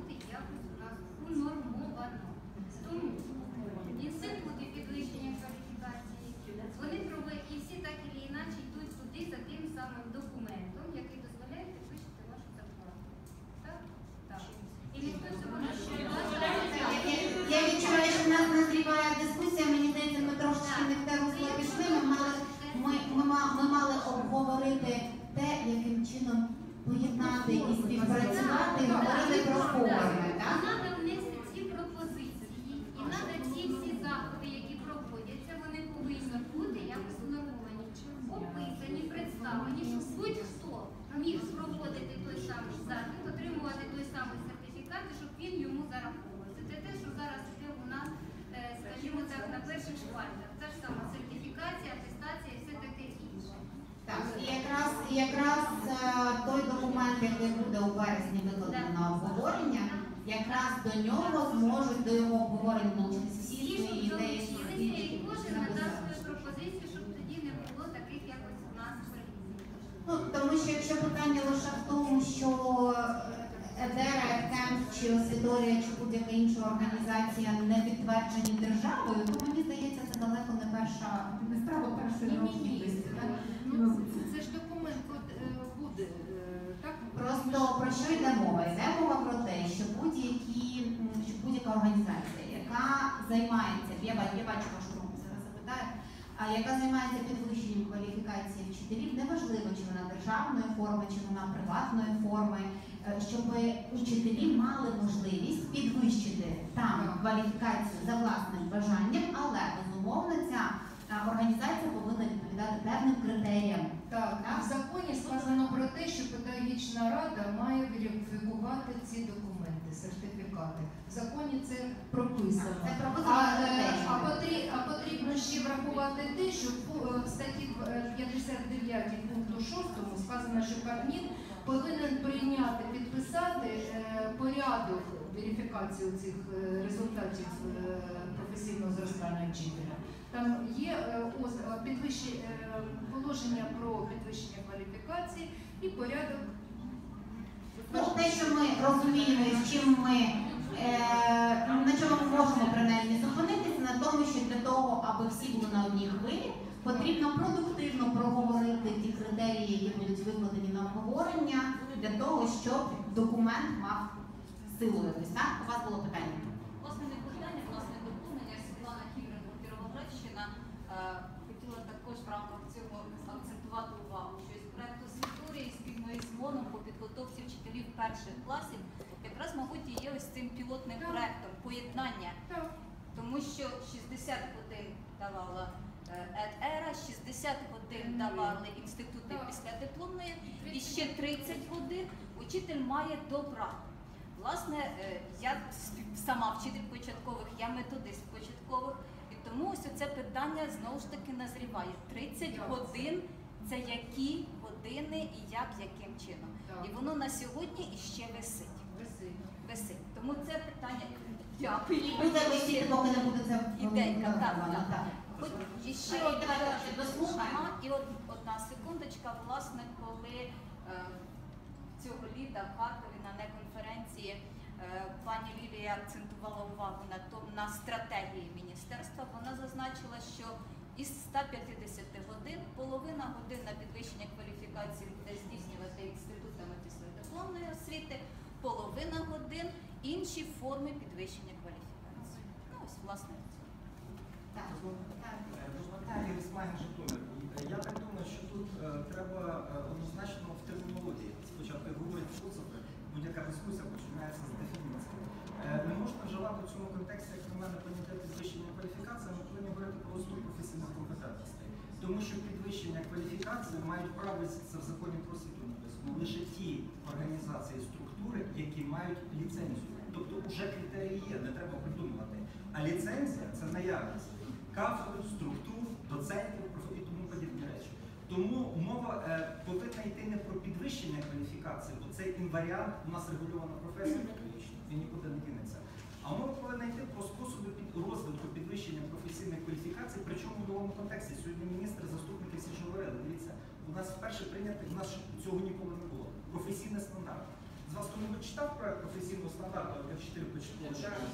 який буде у вересні викладений на обговорення, якраз до нього зможуть до його обговорення долучитися всі Всі, свої щоб ідеї, долучилися, свої і які кожен будуть надасть написати. свою пропозицію, щоб тоді не було таких якось у нас ревізій. Ну, тому що якщо питання лише в тому, що ЕДЕРА, КЕМП чи Освіторія, чи будь-яка інша організація не підтверджені державою, то мені здається, це далеко не перша, не справа першої необхідності. так? Ну, це, це ж документ от, е, буде, е, так? Просто про що йде мова? Йде мова про те, що будь-які, м, що будь-яка організація, яка займається, я, ба- я бачу вашу руку, зараз запитаю, а яка займається підвищенням кваліфікації вчителів, неважливо, чи вона державної форми, чи вона приватної форми, е, щоб учителі мали можливість підвищити там кваліфікацію за власним бажанням, але безумовно ця е, організація повинна відповідати певним критеріям. Так, а в законі сказано про те, що педагогічна рада має верифікувати ці документи, сертифікати. В законі це прописано. Це прописано А, в е, законі. а, потрі- а потрібно ще врахувати те, що в в статті п'ятдесят дев'ять пункту шостому сказано, що Кабмін повинен прийняти, підписати е, порядок верифікації цих е, результатів е, професійного зростання вчителя. Там є е, ос- е, підвищі- е, положення про підвищення кваліфікації і порядок. Ну, те, що ми розуміємо, і з чим ми е, на чому ми можемо принаймні зупинитися, на тому, що для того, аби всі були на одній хвилі, потрібно продуктивно проговорити ті критерії, які будуть викладені на обговорення, для того, щоб документ мав силу якусь. Так? У вас було питання? Власне, не питання, власне, доповнення. Світлана Ківренко, Кіровоградщина. Е, Хотіла також в рамках цього акцентувати увагу, що із проекту Світорії спільно із МОНом по підготовці вчителів перших класів якраз, мабуть, і є ось цим пілотним Так. проектом поєднання. Так. Тому що шістдесят годин давала ЕДЕРА, шістдесят годин давали інститути Так. післядипломної, і ще тридцять годин учитель має добрати. Власне, е, я сама вчитель початкових, я методист початкових, і тому ось це питання знову ж таки назріває. тридцять годин – це які години і як, яким чином. Так. І воно на сьогодні іще висить. Висить. Висить. Тому це питання. Дякую. Буде висіти, поки не буде це Ідейка, так, враховано, так. так. Хоч і ще Марія, одна, давайте дослухаємо. Ага, і от одна секундочка, власне, коли е, цього літа в Харкові на неконференції е, пані Лілія акцентувала увагу на тому, на стратегії міністерства, вона зазначила, що із ста п'ятдесяти годин половина годин на підвищення кваліфікації буде здійснювати інститутами післядипломної освіти, половина годин інші форми підвищення кваліфікації. Ну ось, власне, це. Так. Так. Ігор Смагін, Житомир. Я так думаю, що тут е, треба е, однозначно в термінології. Спочатку як говорять філософи, будь-яка дискусія починається з дефініції. Е, не можна вживати в цьому контексті, як на мене, поняття підвищення кваліфікації, ми повинні говорити про доступ професійних компетентностей. Тому що підвищення кваліфікації мають право це в законі про освіту написано лише ті організації, структури, які мають ліцензію. Тобто вже критерії є, не треба придумувати. А ліцензія це наявність кафедр, структур, доцентів і тому подібні речі. Тому мова е, повинна йти не про підвищення кваліфікації, бо цей інваріант у нас регульована професія педагогічна, він нікуди не кинеться. А мова повинна йти про способи під розвитку підвищення професійної кваліфікації, причому в новому контексті. Сьогодні міністр, заступники всі ж говорили, дивіться, у нас вперше прийнятий, у нас цього ніколи не було. Професійний стандарт. З вас хто-небудь читав проект професійного стандарту, як вчителі почитали?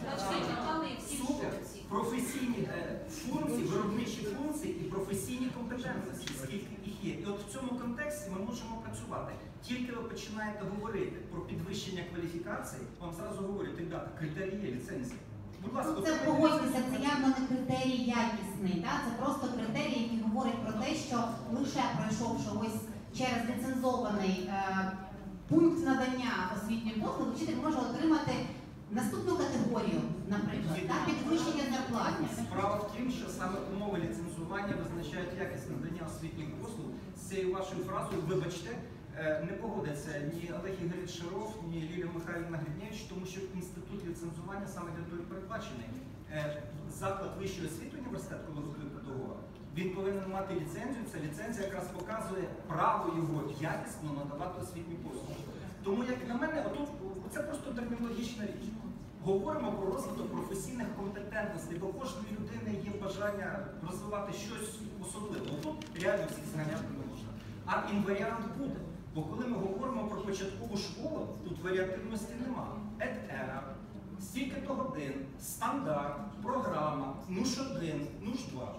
Супер. Професійні е, функції, виробничі функції і професійні компетентності, скільки їх є. І от в цьому контексті ми можемо працювати. Тільки ви починаєте говорити про підвищення кваліфікації, вам зразу говорять, ребята, критерії є, ліцензія. Будь ласка, Ну, це погодьтеся, це явно не критерій якісний, так? Це просто критерій, який говорить про те, що лише пройшовши ось через ліцензований е, пункт надання освітньої послуги, вчитель може отримати наступну категорію, наприклад, так? Підвищення зарплати. Справа в тім, що саме умови ліцензування визначають якість надання освітніх послуг. З цією вашою фразою, вибачте, е, не погодиться ні Олег Ігорович Шаров, ні Лілія Михайлівна Гриднєвич, тому що інститут ліцензування саме для того і передбачений. Е, Заклад вищої освіти, університет, коли готує педагога, він повинен мати ліцензію. Ця ліцензія якраз показує право його якісно надавати освітні послуги. Тому, як на мене, отут це просто термінологічна річ. Говоримо про розвиток професійних компетентностей, бо кожної людини є бажання розвивати щось особливе. Тут реально всі знання не можна. А інваріант буде. Бо коли ми говоримо про початкову школу, тут варіативності немає. Ет-ера, стільки-то годин, стандарт, програма, нуль один, нуль два.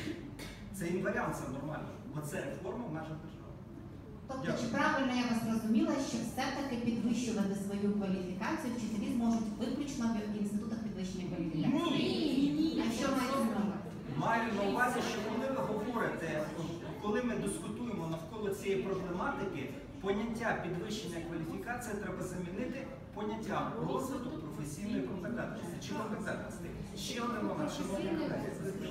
Це інваріант, це нормально. Бо це реформа в межах держави. Тобто, Дякую. чи правильно я вас зрозуміла, що все-таки підвищувати свою кваліфікацію вчителі зможуть виключно в інститутах підвищення кваліфікації? Ні. А що мається на увазі? Маю на увазі, що коли ви говорите, коли ми дискутуємо навколо цієї проблематики, поняття підвищення кваліфікації треба замінити поняттям розвитку професійної компетентності чи компетентності. Ще один момент, шановні колеги.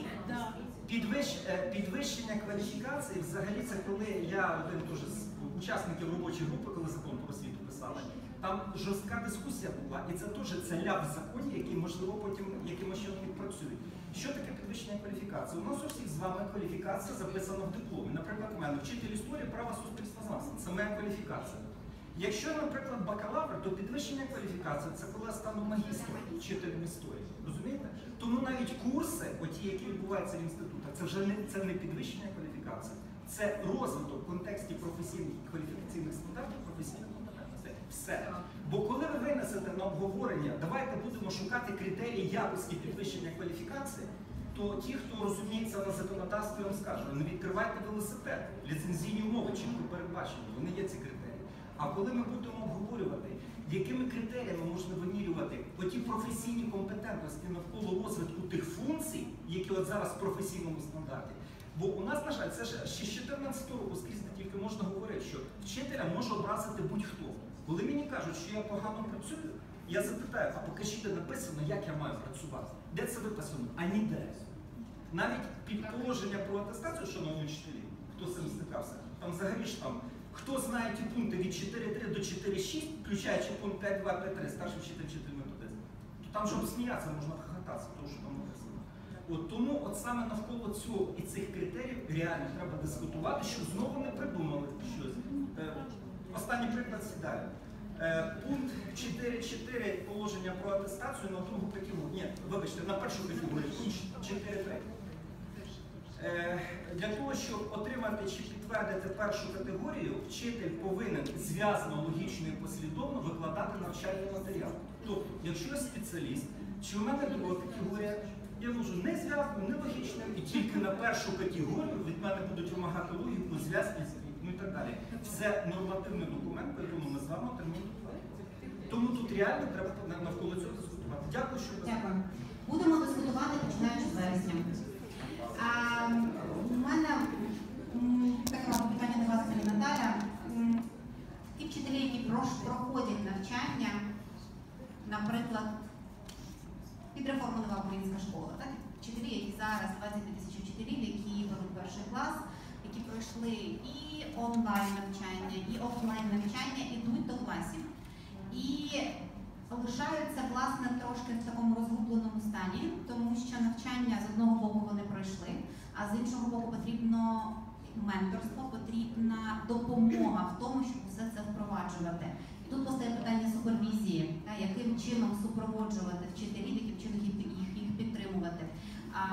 Підвищ, е, підвищення кваліфікації взагалі це коли я один теж з учасників робочої групи, коли закон про освіту писали, там жорстка дискусія була, і це теж це ляп в законі, який можливо потім якимось чином відпрацюють. Що таке підвищення кваліфікації? У нас у всіх з вами кваліфікація записана в дипломі. Наприклад, у мене вчитель історії, права, суспільствознавства. Це моя кваліфікація. Якщо, наприклад, бакалавр, то підвищення кваліфікації це коли я стану магістром вчителем історії. Розумієте? Тому навіть курси, оті, які відбуваються в інститутах, це вже не, це не підвищення кваліфікації, це розвиток в контексті професійних і кваліфікаційних стандартів професійних компетентностей. Все. Бо коли ви винесете на обговорення, давайте будемо шукати критерії якості підвищення кваліфікації, то ті, хто розуміється на законодавстві, вам скажуть, не відкривайте велосипед, ліцензійні умови чітко передбачені, вони є ці критерії. А коли ми будемо обговорювати, якими критеріями можна вимірювати оті професійні компетентності навколо розвитку тих функцій, які от зараз в професійному стандарті. Бо у нас, на жаль, це ж ще з чотирнадцятого року скрізь не тільки можна говорити, що вчителя може образити будь-хто. Коли мені кажуть, що я погано працюю, я запитаю, а покажіть, де написано, як я маю працювати. Де це виписано? А ніде. Навіть під положення про атестацію, шановні вчителі, хто з цим стикався, там взагалі ж там, хто знає ті пункти від чотири три до чотири шість, включаючи пункт п'ять два п'ять три, старший вчитель, вчитель методист, то там вже сміятися, можна хохотатися, тому що там написано. От тому от саме навколо цього і цих критеріїв реально треба дискутувати, щоб знову не придумали щось. Е, останній приклад сідаю. Е, пункт чотири чотири положення про атестацію на другу категорію. Ні, вибачте, на першу категорію, пункт чотири три. Для того, щоб отримати чи підтвердити першу категорію, вчитель повинен зв'язано, логічно і послідовно викладати навчальний матеріал. Тобто, якщо я спеціаліст, чи у мене друга категорія, я можу не зв'язано, не логічно, і тільки на першу категорію від мене будуть вимагати логіку, зв'язність, ну і так далі. Це нормативний документ, по якому ми з вами отримуємо. Тому тут реально треба навколо цього дискутувати. Дякую, що ви Дякую. Будемо дискутувати, починаючи з вересня. А, у мене м, таке питання до вас, пані Наталя. М, Ті вчителі, які прош- проходять навчання, наприклад, під реформу нова українська школа, так? Вчителі, які зараз, двадцять тисяч вчителів, які беруть перший клас, які пройшли і онлайн навчання, і офлайн навчання, ідуть до класів. І лишаються, власне, трошки в такому розгубленому стані, тому що навчання з одного боку вони пройшли, а з іншого боку потрібно менторство, потрібна допомога в тому, щоб все це впроваджувати. І тут постає питання супервізії, та, яким чином супроводжувати вчителів, яким чином їх, їх, їх підтримувати. А,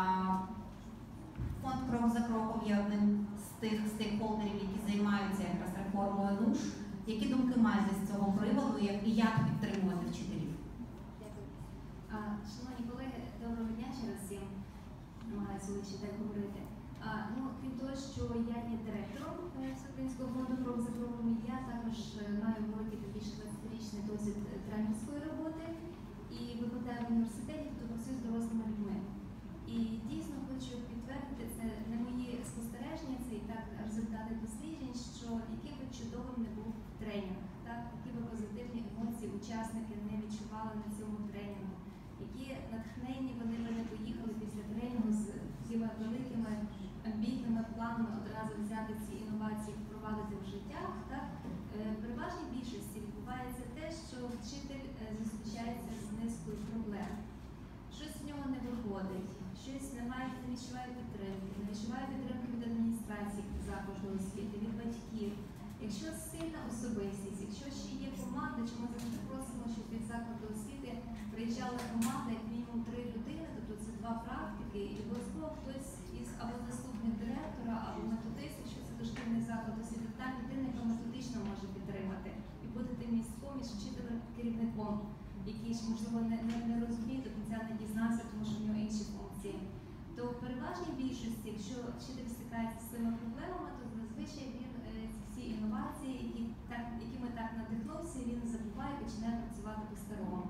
фонд «Крок за кроком» є одним з тих стейкхолдерів, які займаються якраз реформою НУШ. Які думки маєте з цього приводу і як підтримувати вчителів? Дякую. А, шановні колеги, доброго дня ще раз всім. Намагаюся лише так говорити. А, ну, крім того, що я є директором Всеукраїнського фонду «Крок за кроком», я також маю великий більше двадцятирічний досвід тренерської роботи і викладаю в університеті, хто працює з дорослими людьми. І дійсно хочу підтвердити, це не мої спостереження, це і так результати досліджень, що який би чудовим не був тренінг, так, які би позитивні емоції учасники не відчували на цьому тренінгу, які натхнені вони би не поїхали після тренінгу з такими великими амбітними планами одразу взяти ці інновації, впровадити в життях. Так. Е, в переважній більшості відбувається те, що вчитель е, зустрічається з низкою проблем. Щось в нього не виходить, щось немає, не відчуває підтримки, не відчуває підтримки від адміністрації закладу освіти, від батьків. Якщо сильна особистість, якщо ще є помилки, команди, чому ми завжди просимо, щоб від закладу освіти приїжджала команда, як мінімум три людини, тобто це два практики, і обов'язково хтось із або заступник директора, або методист, якщо це дошкільний заклад освіти, та людина, яка методично може підтримати. І бути тим містком між вчителем і керівником, який ж, можливо, не, не, не розуміє, до кінця не дізнався, тому що в нього інші функції. То в переважній більшості, якщо вчитель стикається з своїми проблемами, то зазвичай він е, ці всі інновації, які, так, якими так надихнувся, він забуває і починає працювати по-старому.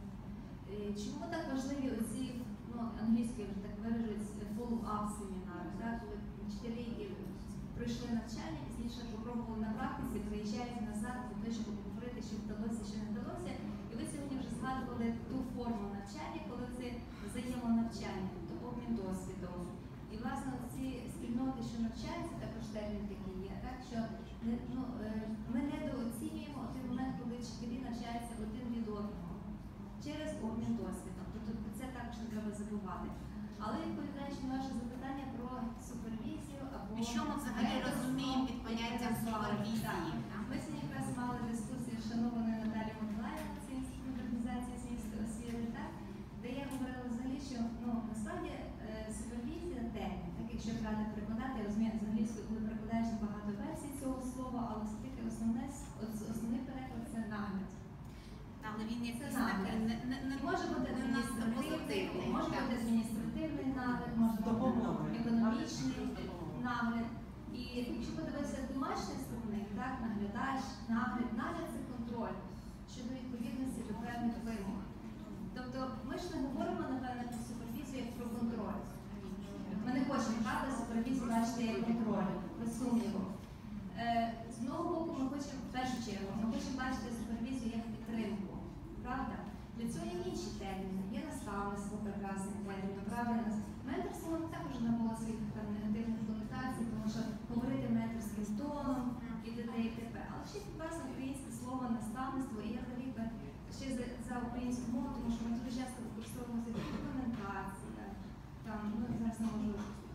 Е, чому так важливі оці, ну, англійською вже так виражують, follow-up семінари, так, коли вчителі, які пройшли навчання, пізніше попробували на практиці, приїжджають назад для того, щоб поговорити, що вдалося, що не вдалося. І ви сьогодні вже згадували ту форму навчання, коли це взаємонавчання, тобто обмін досвідом. І, власне, ці спільноти, що навчаються, також термін такий є, так, що не, ну, ми недооцінюємо той момент, коли вчителі навчаються один від одного через обмін досвідом. Тобто це також не треба забувати. Але відповідаючи на ваше запитання про супервізію або І що ми взагалі розуміємо під поняттям супервізії? Ми сьогодні якраз мали дискусію з шанованою Наталією Миколаївною з Інституту модернізації змісту освіти, так, де я говорила взагалі, що ну, насправді е, супервізія термін, так якщо правильно перекладати, я розумію, з англійською, коли перекладаєш багато версій цього слова, але все-таки основне, основний переклад це нагляд. Але він є Це нагляд. не, не, не, Може бути адміністративний, може бути адміністративний нагляд, може бути економічний нагляд. І якщо подивитися домашній складник, так, наглядач, нагляд, нагляд це контроль щодо відповідності до певних вимог. Тобто ми ж не говоримо, напевно, про супервізію як про контроль. Ми не хочемо, правда, супервізію бачити як контроль, без сумніву. Е, з одного боку, ми хочемо, в першу чергу, ми хочемо бачити супервізію як підтримку. Правда? Для цього є інші терміни, є наставництво прекрасних термінів, правильно? Менторство також не було своїх там негативних конотацій, тому що говорити менторським тоном і т.д. і т.п. Але ще прекрасне українське слово наставництво, і я взагалі ще за, за українську мову, тому що ми дуже часто використовуємо документація, там, ну зараз не можу.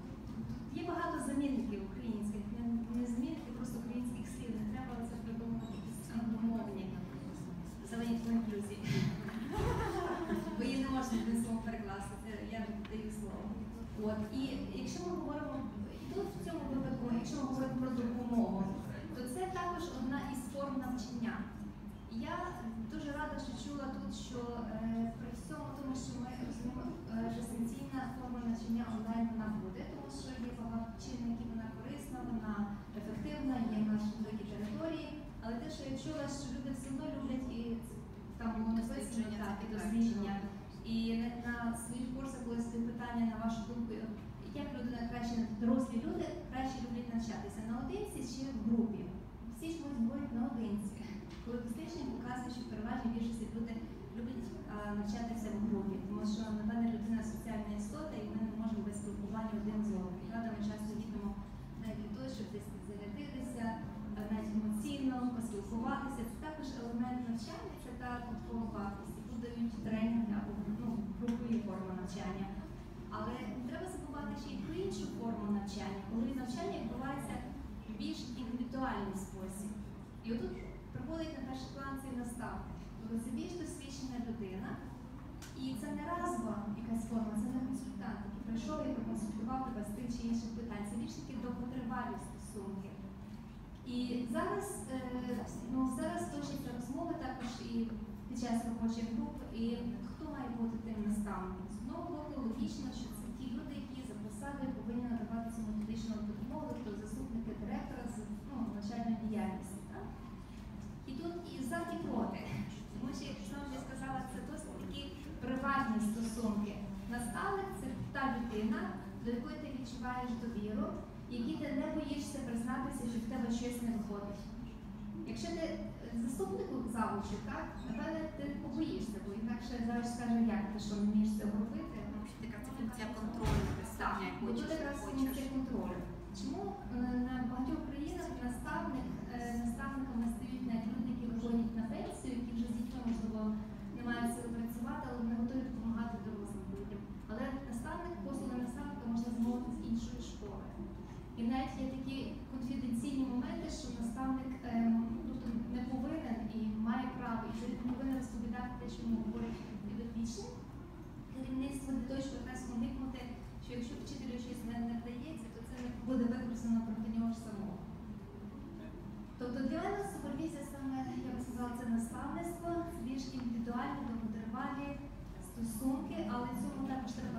Є багато замінників українських, не, не замінників, просто українських слів, не треба це придумати якісь англомовні. Зелені по інклюзії. Бо її не можна один словом перекласти, це я даю слово. От. І якщо ми говоримо, і тут в цьому випадку, якщо ми говоримо про допомогу, то це також одна із форм навчання. Я дуже рада, що чула тут, що е, при всьому тому, що ми розуміємо, е, дистанційна форма навчання онлайн вона буде, тому що є багато чинників, вона корисна, вона ефективна, є наші великі території. Але те, що я чула, що люди все одно люблять, і там було написано, так, і дослідження. І на, на своїх курсах були питання, на вашу думку, як людина краще, дорослі люди краще люблять навчатися наодинці чи в групі. Всі ж можуть говорити наодинці. Коли дослідження показує, що переважно більшість люди люблять а, навчатися в групі, тому що, напевне, людина соціальна істота, і ми не можемо без спілкування один з одним. Правда, ми часто їдемо навіть для того, щоб десь зарядитися, навіть емоційно, поспілкуватися. Це також елемент навчання, це та додаткова вартість, яку дають тренінги або ну, групові форми навчання. Але не треба забувати ще й про іншу форму навчання, коли навчання відбувається в більш індивідуальний спосіб. І отут приходить на перший план цей наставник. Тобто це більш досвідчена людина, і це не разова якась форма, це не консультант, який прийшов і проконсультував тебе з тих чи інших питань. Це більш таки довготривалі стосунки. І зараз, е, ну, зараз точаться розмови також і під час робочих груп, і хто має бути тим наставником. З одного боку, логічно, що це ті люди, які за посадою повинні надавати цю методичну допомогу, тобто заступники директора з ну, навчальної діяльності. Так? І тут і за, і проти. Тому що, як знову я сказала, це досить такі приватні стосунки. Наставник це та людина, до якої ти відчуваєш довіру, які ти не боїшся признатися, що в тебе щось не виходить. Якщо ти заступнику завучу, так, напевне, ти побоїшся, бо інакше зараз скаже, як ти що не вмієш цього робити. Тому що така функція контролю, Так, як бо тут хочеш, якраз хочеш. функція контролю. Чому е, на багатьох країнах наставник, е, наставниками стають навіть люди, які виходять на пенсію, які вже з дітьми, можливо, не мають сили працювати, але вони готові допомагати дорослим людям. Але наставник, послуги наставника можна замовити з іншої школи. І навіть є такі конфіденційні моменти, що наставник е, ну, не повинен і має право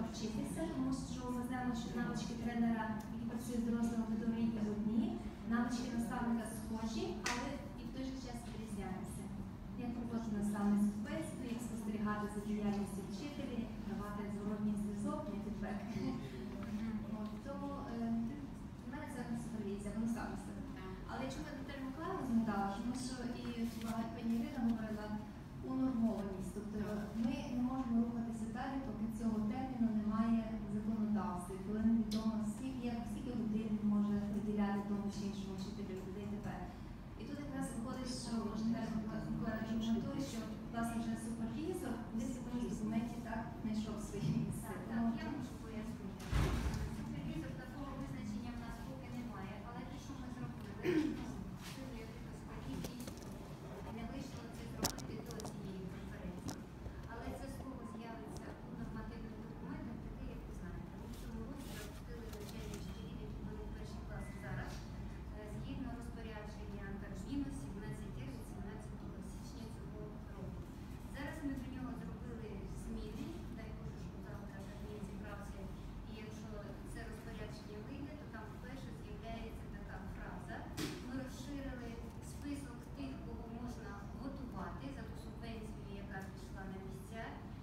вчитися, тому що ми знаємо, що навички тренера, які працюють з дорослими аудиторією, є одні, навички наставника схожі, але і в той же час відрізняються. Як робота наставництва в Фейсбуці, як спостерігати за діяльністю вчителя, як давати зворотній зв'язок, як фідбек. От, тому е, в мене це супервізія, воно саме себе. Але якщо я Наталю Миколаївну згадала, тому що і багато пані Ірина говорила, унормованість. Тобто ми не можемо рухатися далі, поки цього терміну немає законодавства. Коли невідомо, скільки, скільки годин може приділяти тому чи іншому вчителю людей тепер. І тут якраз виходить, що Наталя аргументує, що власне вже супервізор десь в якомусь документі так знайшов свої місця. Так, я можу пояснити. Супервізор такого визначення в нас поки немає, але те, що ми зробили, сили якихось політики, не вийшло це зробити до цієї конференції. Але це слово з'явиться у нормативних документах, таке, як ви знаєте. У цьому році запустили навчальні вчителі, які були в першій класі зараз, згідно розпорядження Кабміну сімнадцятого січня цього року. Зараз ми до нього зробили зміни, дай Боже, що завтра Кабмін зібрався, і якщо це розпорядження вийде, то там вперше з'являється така фраза. Ми розширили список тих, кого можна готувати за ту субвенцію, яка пішла на місця,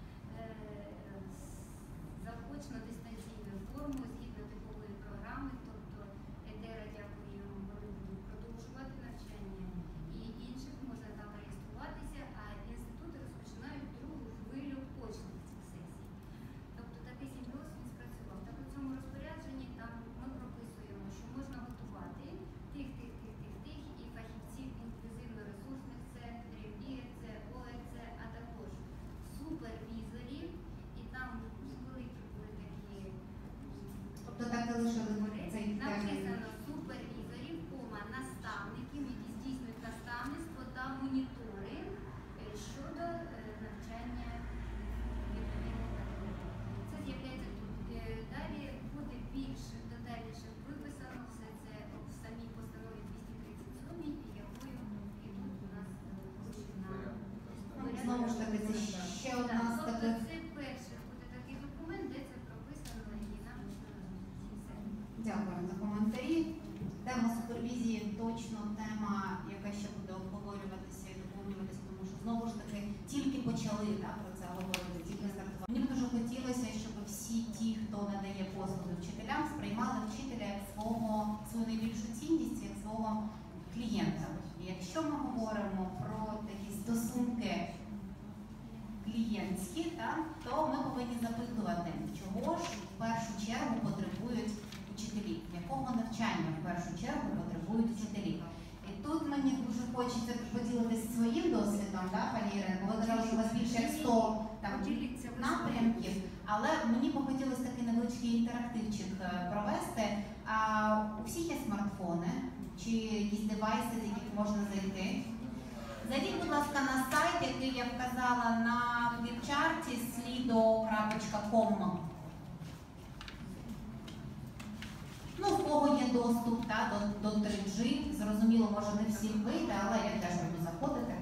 заочно дистанційною формою, згідно типової програми, тобто ЕТЕРА, дякую, вони будуть продовжувати навчання, і інших можна там реєструватися, а інститути розпочинають другу хвилю очних цих сесій. Тобто такий симбіоз він спрацював. Так у цьому розпорядженні там ми прописуємо, що можна готувати тих, тих, тих, тих, тих і фахівців інклюзивно-ресурсних центрів, і ЕЦ, ОЕЦ, а також супервізорів, і там великі були такі. Тобто так і лишили цей термін. Написано супервізорів, кома, наставників, які здійснюють наставництво та моніторинг е, щодо е, навчання відповідних категорій. Це з'являється тут. Е, Далі буде більш детальніше виписано все це в самій постанові двісті тридцять сім, якою і тут у нас е, вручена. Знову ж таки, це ще одна з Тобто таких. це перший буде такий документ, де це прописано і нам все. Дякую за коментарі. Тема супервізії точно тема, яка ще буде обговорюватися і доповнюватися, тому що знову ж таки тільки почали да, про це говорити, тільки стартували. Мені б дуже хотілося, щоб всі ті, хто надає послуги вчителям, сприймали вчителя як свого, свою найбільшу цінність, як свого клієнта. І якщо ми говоримо про такі стосунки клієнтські, так, то ми повинні запитувати, чого ж в першу чергу потребують вчителі, якого навчання в першу чергу потребують вчителі. І тут мені дуже хочеться поділитися своїм досвідом, да, пані Ірино, бо ви казали, що у вас більше як сто там, напрямків, але мені б хотілося такий невеличкий інтерактивчик провести. А, у всіх є смартфони чи якісь девайси, з яких можна зайти. Зайдіть, будь ласка, на сайт, який я вказала на фліпчарті слідо крапочка ком. Ну, в кого є доступ та, до, до три джі, зрозуміло, може не всіх вийде, але я теж буду заходити.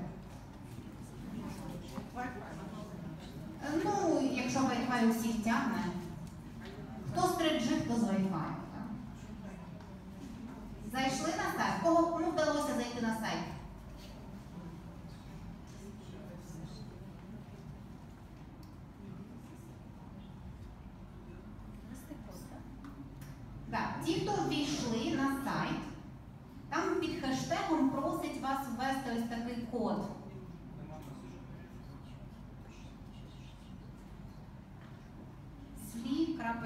Ну, якщо Wi-Fi усіх тягне. Хто з три джі, хто з Wi-Fi. Зайшли на сайт? Кого, кому вдалося зайти на сайт? Так, ті, хто ввійшли на сайт, там під хештегом просить вас ввести ось такий код. слі.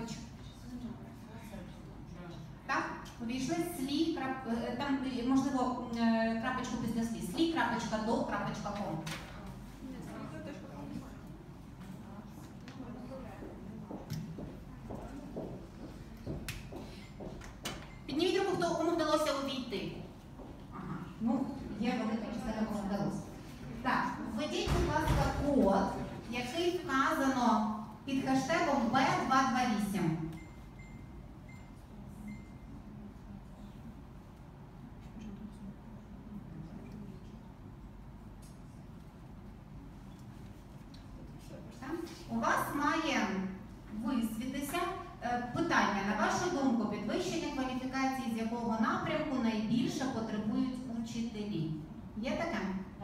Так, увійшли слі. Там, можливо, крапочку після слі. слі крапочка до крапочка ком. Підніміть руку, хто кому вдалося увійти. Ага. Ну, є велика частина, кому вдалося. Так, введіть, будь ласка, код, який вказано під хештегом Б двісті двадцять вісім. У вас має висвітися. Е, Питання, на вашу думку, підвищення кваліфікації з якого напрямку найбільше потребують учителі? Є таке?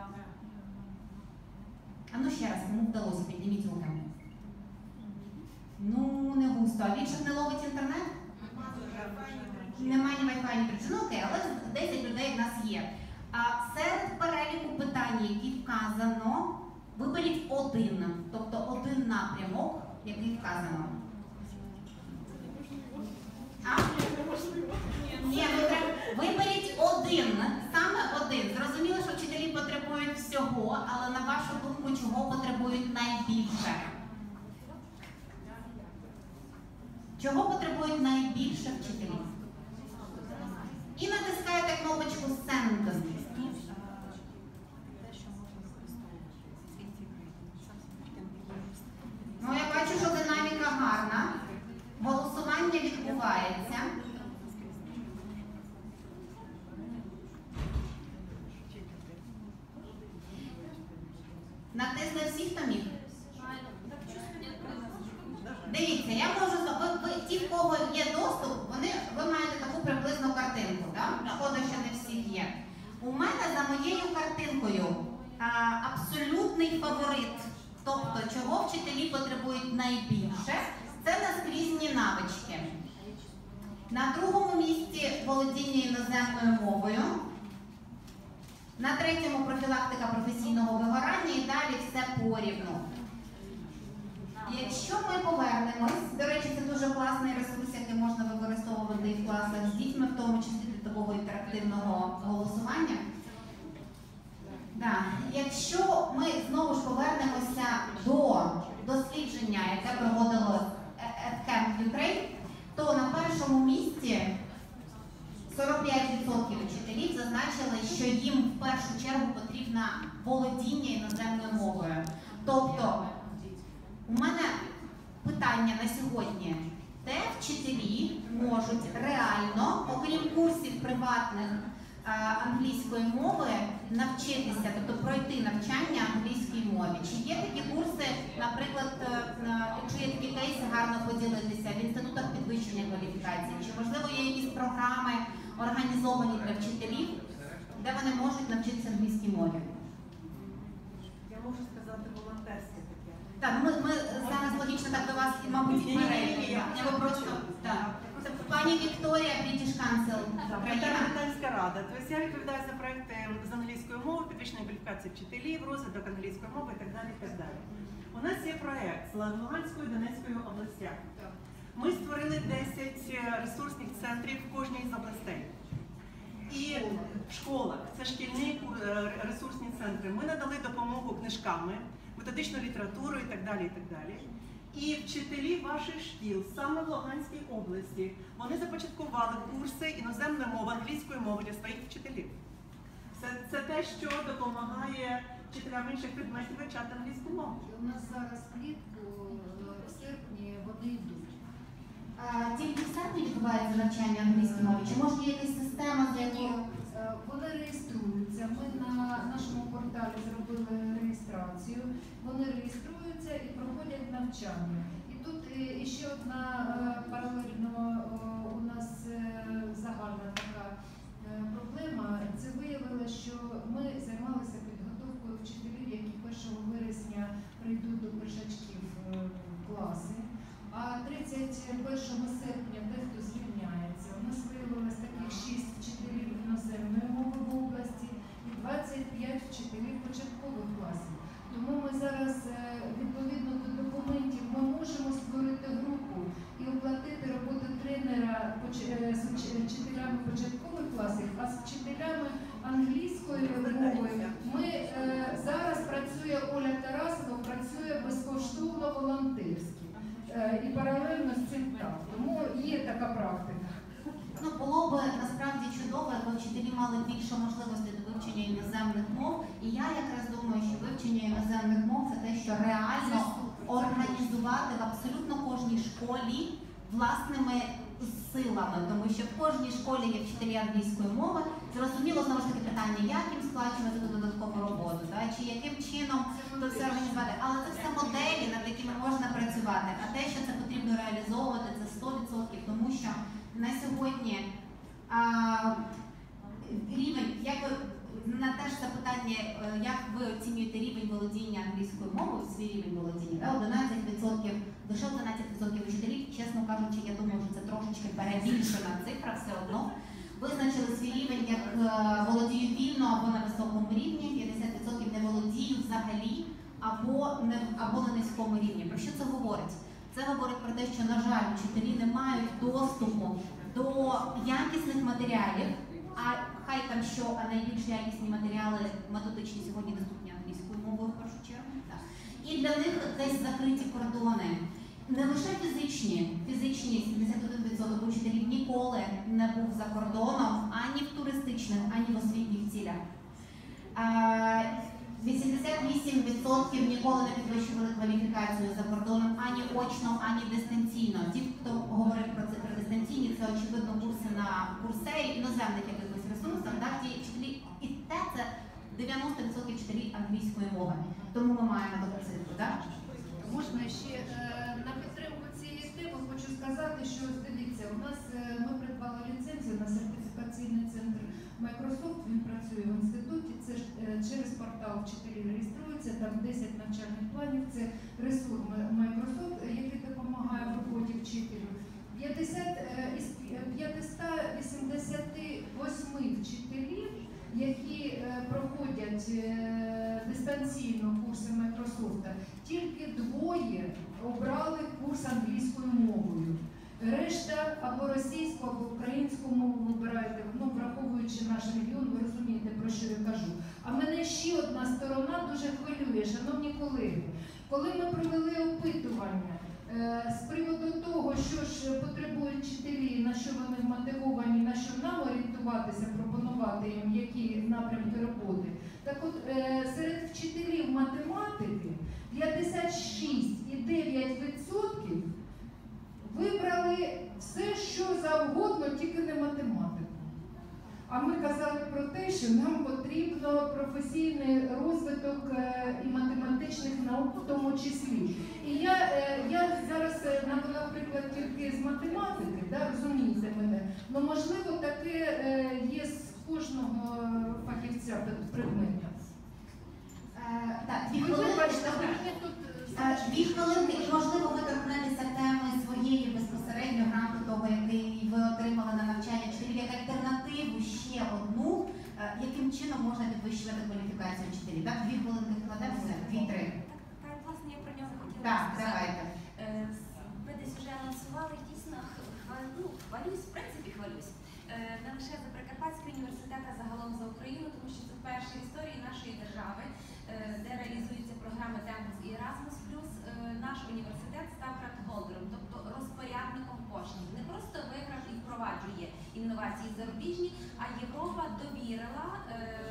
А ну ще раз, кому вдалося, підніміть руки. Ну, не густо. А більше не ловить інтернет? Немає ні Wi-Fi, ні тричі. Ну окей, але десять людей в нас є. А серед переліку питань, які вказано, виберіть один, тобто один напрямок, який вказано. А? Ні, ну треба. Виберіть один, саме один. Зрозуміло, що вчителі потребують всього, але на вашу думку, чого потребують найбільше? Чого потребують найбільше вчителі? І натискаєте кнопочку Send. Ну, я бачу, що динаміка гарна. Голосування відбувається. Натисли всі, хто міг? Дивіться, я можу, ви, ви, ті, в кого є доступ, вони, ви маєте таку приблизну картинку, так? Шкода, що не всіх є. У мене за моєю картинкою а, абсолютний фаворит, тобто чого вчителі потребують найбільше, це наскрізні навички. На другому місці володіння іноземною мовою. На третьому профілактика професійного вигорання і далі все порівну. Якщо ми повернемось, до речі, це дуже класний ресурс, який можна використовувати і в класах з дітьми, в тому числі для такого інтерактивного голосування. Да. Якщо ми знову ж повернемося до дослідження, яке проводило EdCamp Ukraine, то на першому місці сорок п'ять відсотків вчителів зазначили, що їм в першу чергу потрібно володіння іноземною мовою. Тобто, у мене питання на сьогодні, де вчителі можуть реально, окрім курсів приватних а, англійської мови, навчитися, тобто пройти навчання англійській мові. Чи є такі курси, наприклад, якщо є такі кейси, гарно поділитися в інститутах підвищення кваліфікації, чи можливо є якісь програми організовані для вчителів, де вони можуть навчитися англійській мові? Я можу сказати волонтерське таке. Так, ми, ми зараз логічно так до вас, мабуть, Ні, ні, ні, ні, я ви просто так. Пані Вікторія, British Council, Україна. Президентська рада. Тобто я відповідаю за проекти з англійської мови, підвищення кваліфікації вчителів, розвиток англійської мови і так далі. І так далі. У нас є проект з Луганською і Донецькою областях. Ми створили десять ресурсних центрів в кожній з областей. І в школах, це шкільні ресурсні центри, ми надали допомогу книжками, методичною літературою і так далі. І так далі. І вчителі ваших шкіл, саме в Луганській області, вони започаткували курси іноземної мови, англійської мови для своїх вчителів. Це, це те, що допомагає вчителям інших предметів вивчати англійську мову. У нас зараз влітку, в серпні вони йдуть. А, тільки в серпні відбувається навчання англійської мови? Чи може є якась система, з якою? Вони реєструються. Ми на нашому порталі зробили реєстрацію. Вони реєструються і проходять навчання. І тут ще одна паралельно у нас загальна така проблема. Це виявилося, що ми займалися підготовкою вчителів, які першого вересня прийдуть до першачків в класи. А тридцять першого серпня дехто звільняється. У нас виявилось таких шість вчителів іноземної мови в області і двадцять п'ять вчителів початкових класів. Тому ми зараз, відповідно до документів, ми можемо створити групу і оплатити роботу тренера з вчителями початкових класів, а з вчителями англійської мови ми зараз працює Оля Тарасова, працює безкоштовно волонтерськи. І паралельно з цим так. Тому є така практика. Ну, було б насправді чудово, якби вчителі мали більше можливостей до вивчення іноземних мов. І я якраз думаю, що вивчення іноземних мов це те, що реально організувати в абсолютно кожній школі власними силами. Тому що в кожній школі є вчителі англійської мови. Зрозуміло, знову ж таки, питання, як їм сплачувати ту додаткову роботу, так? Чи яким чином то все організувати. Але це все моделі, над якими можна працювати. А те, що це потрібно сьогодні а, рівень, як ви на те ж запитання, як ви оцінюєте рівень володіння англійською мовою, свій рівень володіння, да, одинадцять відсотків, лише одинадцять відсотків учителів, чесно кажучи, я думаю, що це трошечки перебільшена цифра все одно. Визначили свій рівень як володію вільно або на високому рівні, п'ятдесят відсотків не володію взагалі або, не, або на низькому рівні. Про що це говорить? Це говорить про те, що, на жаль, вчителі не мають доступу до якісних матеріалів, а хай там що, а найбільш якісні матеріали методичні сьогодні доступні англійською мовою в першу чергу. Так. І для них десь закриті кордони. Не лише фізичні, фізичні сімдесят один відсоток учителів ніколи не був за кордоном ані в туристичних, ані в освітніх цілях. вісімдесят вісім відсотків ніколи не підвищували кваліфікацію за кордоном ані очно, ані дистанційно. Ті, хто говорив про це про дистанційні, це очевидно курси на курсері, іноземних якихось ресурсах, так, ті вчителі, і те це дев'яносто відсотків вчителів англійської мови. Тому ми маємо таку цифру, так? Можна ще е, на підтримку цієї теми хочу сказати, що дивіться, у нас е, ми придбали ліцензію на сертифікаційний центр Microsoft, він працює в інституті, це ж е, через портал вчителі реєструються, там десять навчальних планів, це ресурс Microsoft, який допомагає в роботі вчителю. п'ятдесят із п'ятсот вісімдесят вісім вчителів, які е, проходять е, дистанційно курси Microsoft, тільки двоє обрали курс англійською мовою. Решта або російську, або українську мову вибираєте, ну, враховуючи наш регіон, ви розумієте, про що я кажу. А мене ще одна сторона дуже хвилює, шановні колеги. Коли ми провели опитування е, з приводу того, що ж потребують вчителі, на що вони мотивовані, на що нам орієнтуватися, пропонувати їм, які напрямки роботи, так от е, серед вчителів математики п'ятдесят шість і дев'ять відсотків вибрали все, що завгодно, тільки не математику. А ми казали про те, що нам потрібно професійний розвиток і математичних наук в тому числі. І я, я зараз навела приклад тільки з математики, да, розумієте мене, але можливо таке є з кожного фахівця предмета. Так, дві хвилинки, дві хвилинки, і можливо ви торкнетеся теми своєї безпосередньо гранту того, який ви отримали на навчання вчителів, як альтернативу ще одну, яким чином можна підвищувати кваліфікацію вчителів. Так, дві хвилинки вкладемо, все, дві-три. Так, власне, я про нього хотіла Так, сказати. давайте. Е, Ви десь вже анонсували, дійсно, хвалю, хвалюсь, в принципі, хвалюсь. Е, Не лише за Прикарпатський університет, а загалом за Україну, тому що це вперше в історії нашої держави, е, де реалізуються програми Темпус і Erasmus+, наш університет став грант-холдером, тобто розпорядником коштів. Не просто виграв і впроваджує інновації зарубіжні, а Європа довірила е,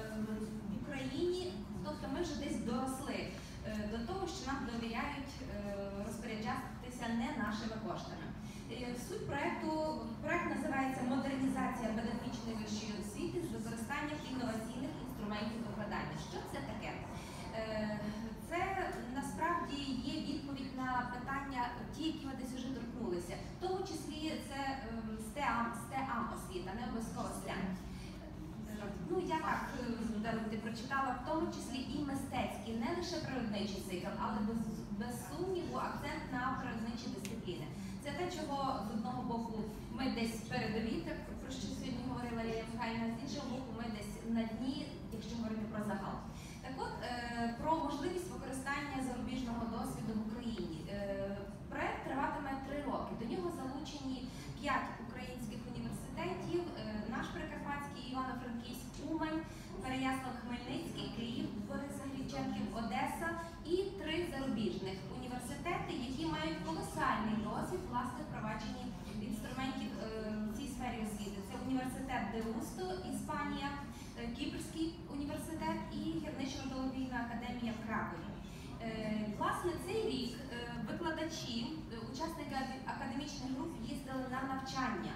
Україні, тобто ми вже десь доросли е, до того, що нам довіряють е, розпоряджатися не нашими коштами. Е, суть проекту, проект називається «Модернізація педагогічної вищої освіти з використанням інноваційних інструментів викладання». Що це таке? Е, Це насправді є відповідь на питання, ті, які ми десь вже торкнулися. В тому числі це стеам, стеам освіта, не обов'язково стем. Ну, я так ти прочитала, в тому числі і мистецький, не лише природничий цикл, але без, без сумніву акцент на природничі дисципліни. Це те, чого з одного боку ми десь передові, так, про що сьогодні говорила Лілія Михайлівна, з іншого боку ми десь на дні, якщо говорити про загал. Так от, про можливість використання зарубіжного досвіду в Україні. Проект триватиме три роки. До нього залучені п'ять українських університетів, наш Прикарпатський, Івано-Франківськ, Умань, Переяслав-Хмельницький, Київ, Бориса-Грінченків, Одеса і три зарубіжних університети, які мають колосальний досвід власне впровадженні інструментів в цій сфері освіти. Це університет Деусто, Іспанія, Кіпрський університет і Гірничо-металургійна академія в Кракові. Власне, цей рік викладачі, учасники академічних груп їздили на навчання.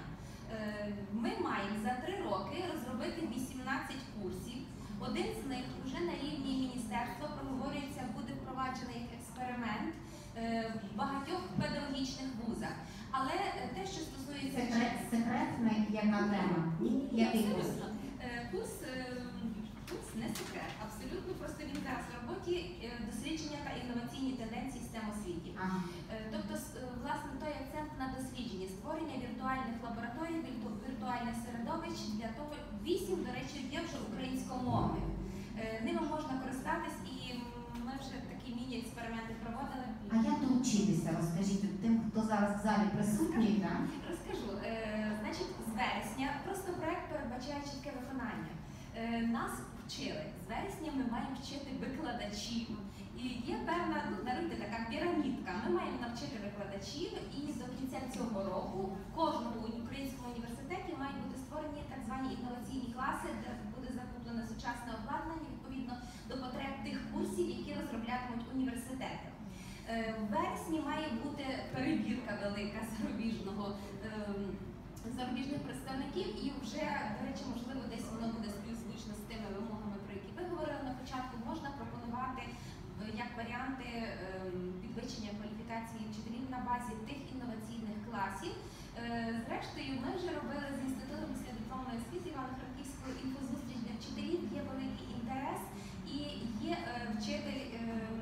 Ми маємо за три роки розробити вісімнадцять курсів. Один з них вже на рівні міністерства проговорюється, буде впроваджений експеримент в багатьох педагогічних педагогічних вузах. Але е, те, що стосується Секрет, секретна яка тема? Який курс? Е, курс, е, курс не секрет, абсолютно просто він зараз в роботі е, дослідження та інноваційні тенденції в STEM освіті. Ага. Е, Тобто, с- е, власне, той акцент на дослідженні, створення віртуальних лабораторій, вірту- віртуальних середовищ для того, вісім, до речі, є вже українськомовних. Е, Ними можна користатись, і м, ми вже такі міні-експерименти проводили. А як доучитися, розкажіть тим, хто зараз в залі присутній, так? Розкажу. Е, Значить, з вересня просто проект передбачає чітке виконання. Е, Нас вчили. З вересня ми маємо вчити викладачів. І є певна, ну, даруйте, така пірамідка. Ми маємо навчити викладачів, і до кінця цього року в кожному українському університеті мають бути створені так звані інноваційні класи, де буде закуплено сучасне обладнання відповідно до потреб тих курсів, які розроблятимуть університети. Е, В вересні має бути перевірка велика зарубіжного, ем, зарубіжних представників, і вже, до речі, можливо, десь воно буде співзвучно з тими вимогами, про які ви говорили на початку, можна пропонувати е, як варіанти ем, підвищення кваліфікації вчителів на базі тих інноваційних класів. Е, Зрештою, ми вже робили з Інститутом післядипломної освіти Івано-Франківської інфозустріч для вчителів, є великий інтерес, і є е, вчитель, е,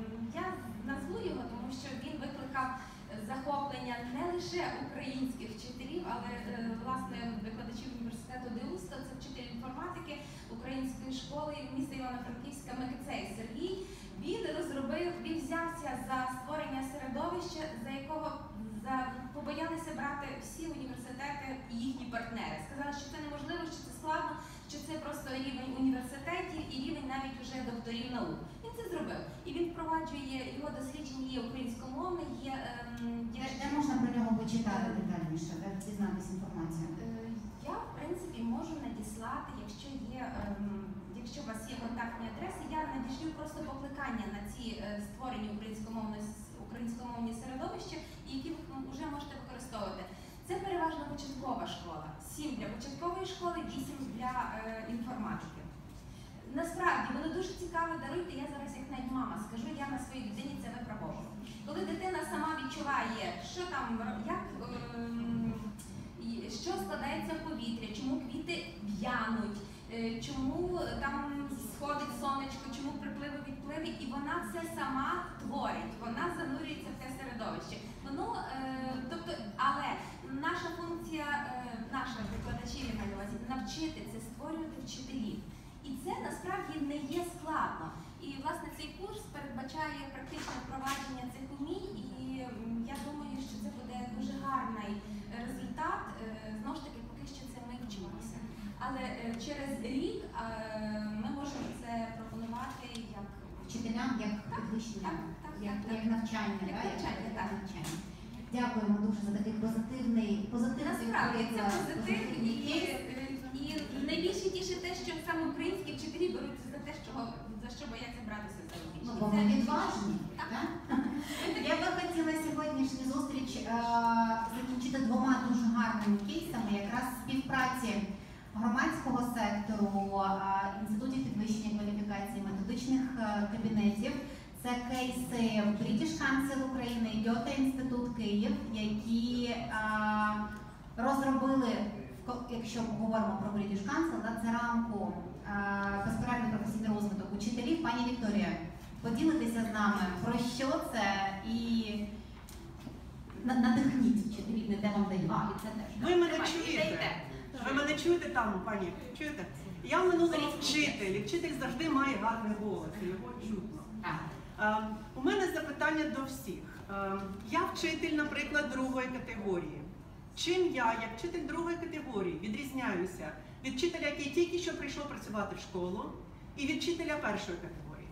я назву його, тому що він викликав захоплення не лише українських вчителів, але е, власне викладачів університету ДЕУСТО, це вчитель інформатики української школи міста Івано-Франківська Микицей Сергій. Він розробив, він взявся за створення середовища, за якого за, побоялися брати всі університети і їхні партнери. Сказали, що це неможливо, що це складно, що це просто рівень університетів і рівень навіть уже докторів наук. Він це зробив. І він впроваджує, його дослідження є українськомовне, є... Ем, є... Де можна про нього почитати детальніше, де дізнатися інформацію? Е, Я, в принципі, можу надіслати, якщо є, ем, якщо у вас є контактні адреси, я надішлю просто покликання на ці е, створені українськомовні, українськомовні середовища, які ви вже можете використовувати. Це переважно початкова школа. Сім для початкової школи, вісім для е, інформатики. Насправді, воно дуже цікаво, даруйте, я зараз як навіть мама скажу, я на своїй дитині це випробовую. Коли дитина сама відчуває, що там, як, ем, і що складається в повітря, чому квіти в'януть, е, чому там сходить сонечко, чому припливи відпливи, і вона це сама творить, вона занурюється в те середовище. Воно, е, тобто, але наша функція, е, наша викладачів, я маю на увазі, навчити це створювати вчителів. І це насправді не є складно. І, власне, цей курс передбачає практичне впровадження цих умінь, і м, я думаю, що це буде дуже гарний результат. Е, Знову ж таки, поки що це ми вчимося. Але е, через рік е, ми можемо це пропонувати як Вчителям як підвищення, так, так, як, так, як так. навчання, Як да? навчання, як так. навчання. Дякуємо дуже за такий позитивний, позитивний Насправді це приклад, позитив, і, позитивний кейс. і найбільше тішить те, що саме українські вчителі беруться за те, що, за що бояться братися за Ну, рубіж. бо ми відважні. Так. Так? Я би хотіла сьогоднішню зустріч е, закінчити двома дуже гарними кейсами, якраз співпраці громадського сектору, е, інститутів підвищення кваліфікації, методичних е, кабінетів. Це кейси British Council України і Goethe Інститут Київ, які е, розробили, якщо говоримо про British Council, да, це рамку е, безперервний професійний розвиток учителів. Пані Вікторія, поділитися з нами, про що це і на- надихніть вчителів, не де вам дають. А, і це теж. Ви мене Давай, чуєте? йдете. Ви мене чуєте там, пані? Чуєте? Я в минулому вчитель, і вчитель завжди має гарний голос, і його чутно. Так. Е, У мене запитання до всіх. Е, Я вчитель, наприклад, другої категорії. Чим я, як вчитель другої категорії, відрізняюся від вчителя, який тільки що прийшов працювати в школу, і від вчителя першої категорії?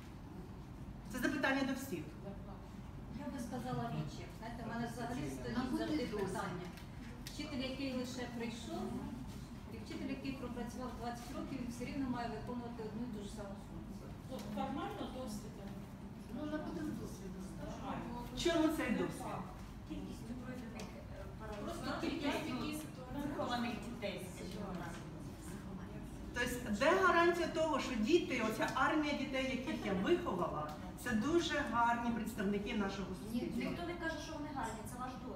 Це запитання до всіх. Я би сказала річ, як, знаєте, в мене взагалі А стоїть буде завжди досвід. питання. Вчитель, який лише прийшов, і вчитель, який пропрацював двадцять років, він все рівно має виконувати одну і ту ж саму функцію. Формально досвід. Ну, набутим досвіду. В чому цей досвід? Кількістю пройдених Просто кількість вихованих дітей, скажімо так. Тобто, де гарантія того, що діти, оця армія дітей, яких я виховала, це дуже гарні представники нашого Ні, суспільства? ніхто не каже, що вони гарні, це ваш досвід.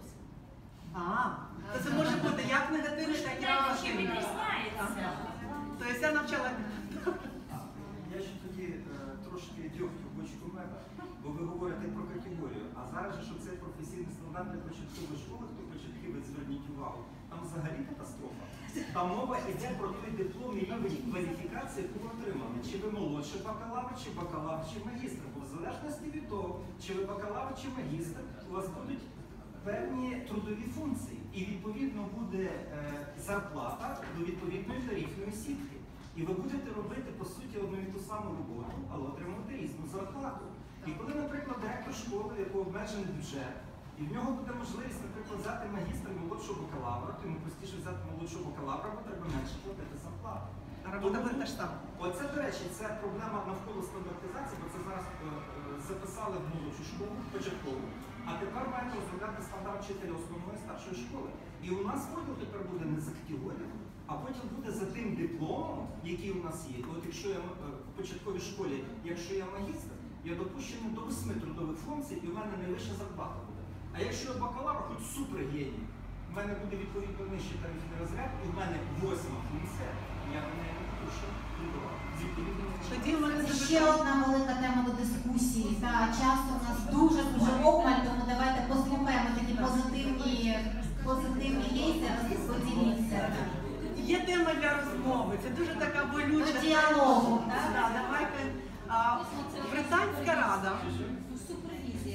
А, то це може бути як негативний, так і позитивний. відрізняється. Тобто я навчала. Я ще тоді е, трошки дьогтю в бочку меда, бо ви говорите про категорію. А зараз же, що це професійний стандарт для початкової школи, хто початківець, зверніть увагу, там взагалі катастрофа. Там мова йде про той диплом і рівень кваліфікації, яку ви отримали. Чи ви молодший бакалавр, чи бакалавр, чи магістр. Бо в залежності від того, чи ви бакалавр, чи магістр, у вас будуть певні трудові функції. І відповідно буде е, зарплата до відповідної тарифної сітки. І ви будете робити, по суті, одну і ту саму роботу, але отримувати різну зарплату. І коли, наприклад, директор школи, у якого обмежений бюджет, і в нього буде можливість, наприклад, взяти магістра молодшого бакалавра, то йому простіше взяти молодшого бакалавра, бо треба менше платити зарплату. А робота буде та ж сама. Оце, до речі, це проблема навколо стандартизації, бо це зараз е, е, записали в молодшу школу, початкову, а тепер маємо розробляти стандарт вчителя основної і старшої школи. І у нас поділ тепер буде не за категоріями, а потім буде за тим дипломом, який у нас є. От якщо я е, в початковій школі, якщо я магістр, я допущений до восьми трудових функцій, і в мене найвища зарплата буде. А якщо я бакалавр, хоч супергеній, в мене буде відповідно нижчий тарифний розряд, і в мене восьма функція, я на неї не допущу трудова. Тоді в мене Ще одна велика тема до дискусії. Та часу у нас дуже-дуже обмаль, тому давайте послухаємо такі позитивні, позитивні кейси, розподіліться. Є тема для розмови, це дуже така болюча. До діалогу. Да, давайте. А, Британська рада. Супервізія.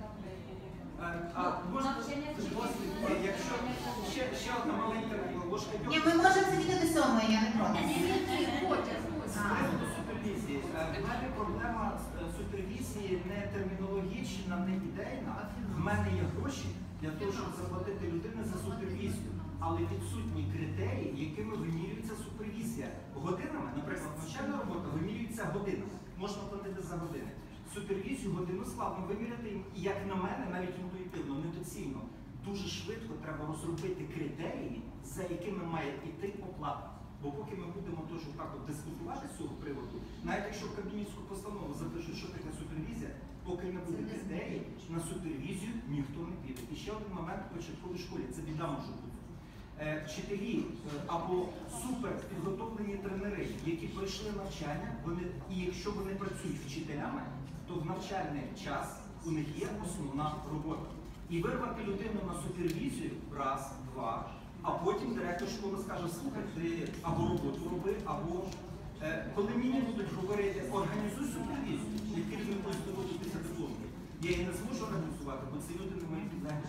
А можна, якщо ще, ще одна маленька ложка Ні, ми можемо сидіти до сьомої, я не проти. З приводу супервізії. В мене проблема супервізії не термінологічна, не ідейна. В мене є гроші для того, щоб заплатити людині за супервізію. Але відсутні критерії, якими вимірюється супервізія. Годинами, наприклад, навчальна робота вимірюється годинами. Можна платити за години. Супервізію годину складно виміряти, і, як на мене, навіть інтуїтивно, недоцільно. Дуже швидко треба розробити критерії, за якими має йти оплата. Бо поки ми будемо теж так от дискутувати з цього приводу, навіть якщо в Кабмінівську постанову запишуть, що таке супервізія, поки не буде критерій, на супервізію ніхто не піде. І ще один момент в початковій школі, це біда може бути. Вчителі або супер підготовлені тренери, які пройшли навчання, вони, і якщо вони працюють вчителями, то в навчальний час у них є основна робота. І вирвати людину на супервізію раз, два, а потім директор школи скаже, слухай, ти або роботу роби, або е, коли мені будуть говорити, організуй супервізію, як керівник інституту після диплому, я її не зможу організувати, бо ці люди не мої підлеглі.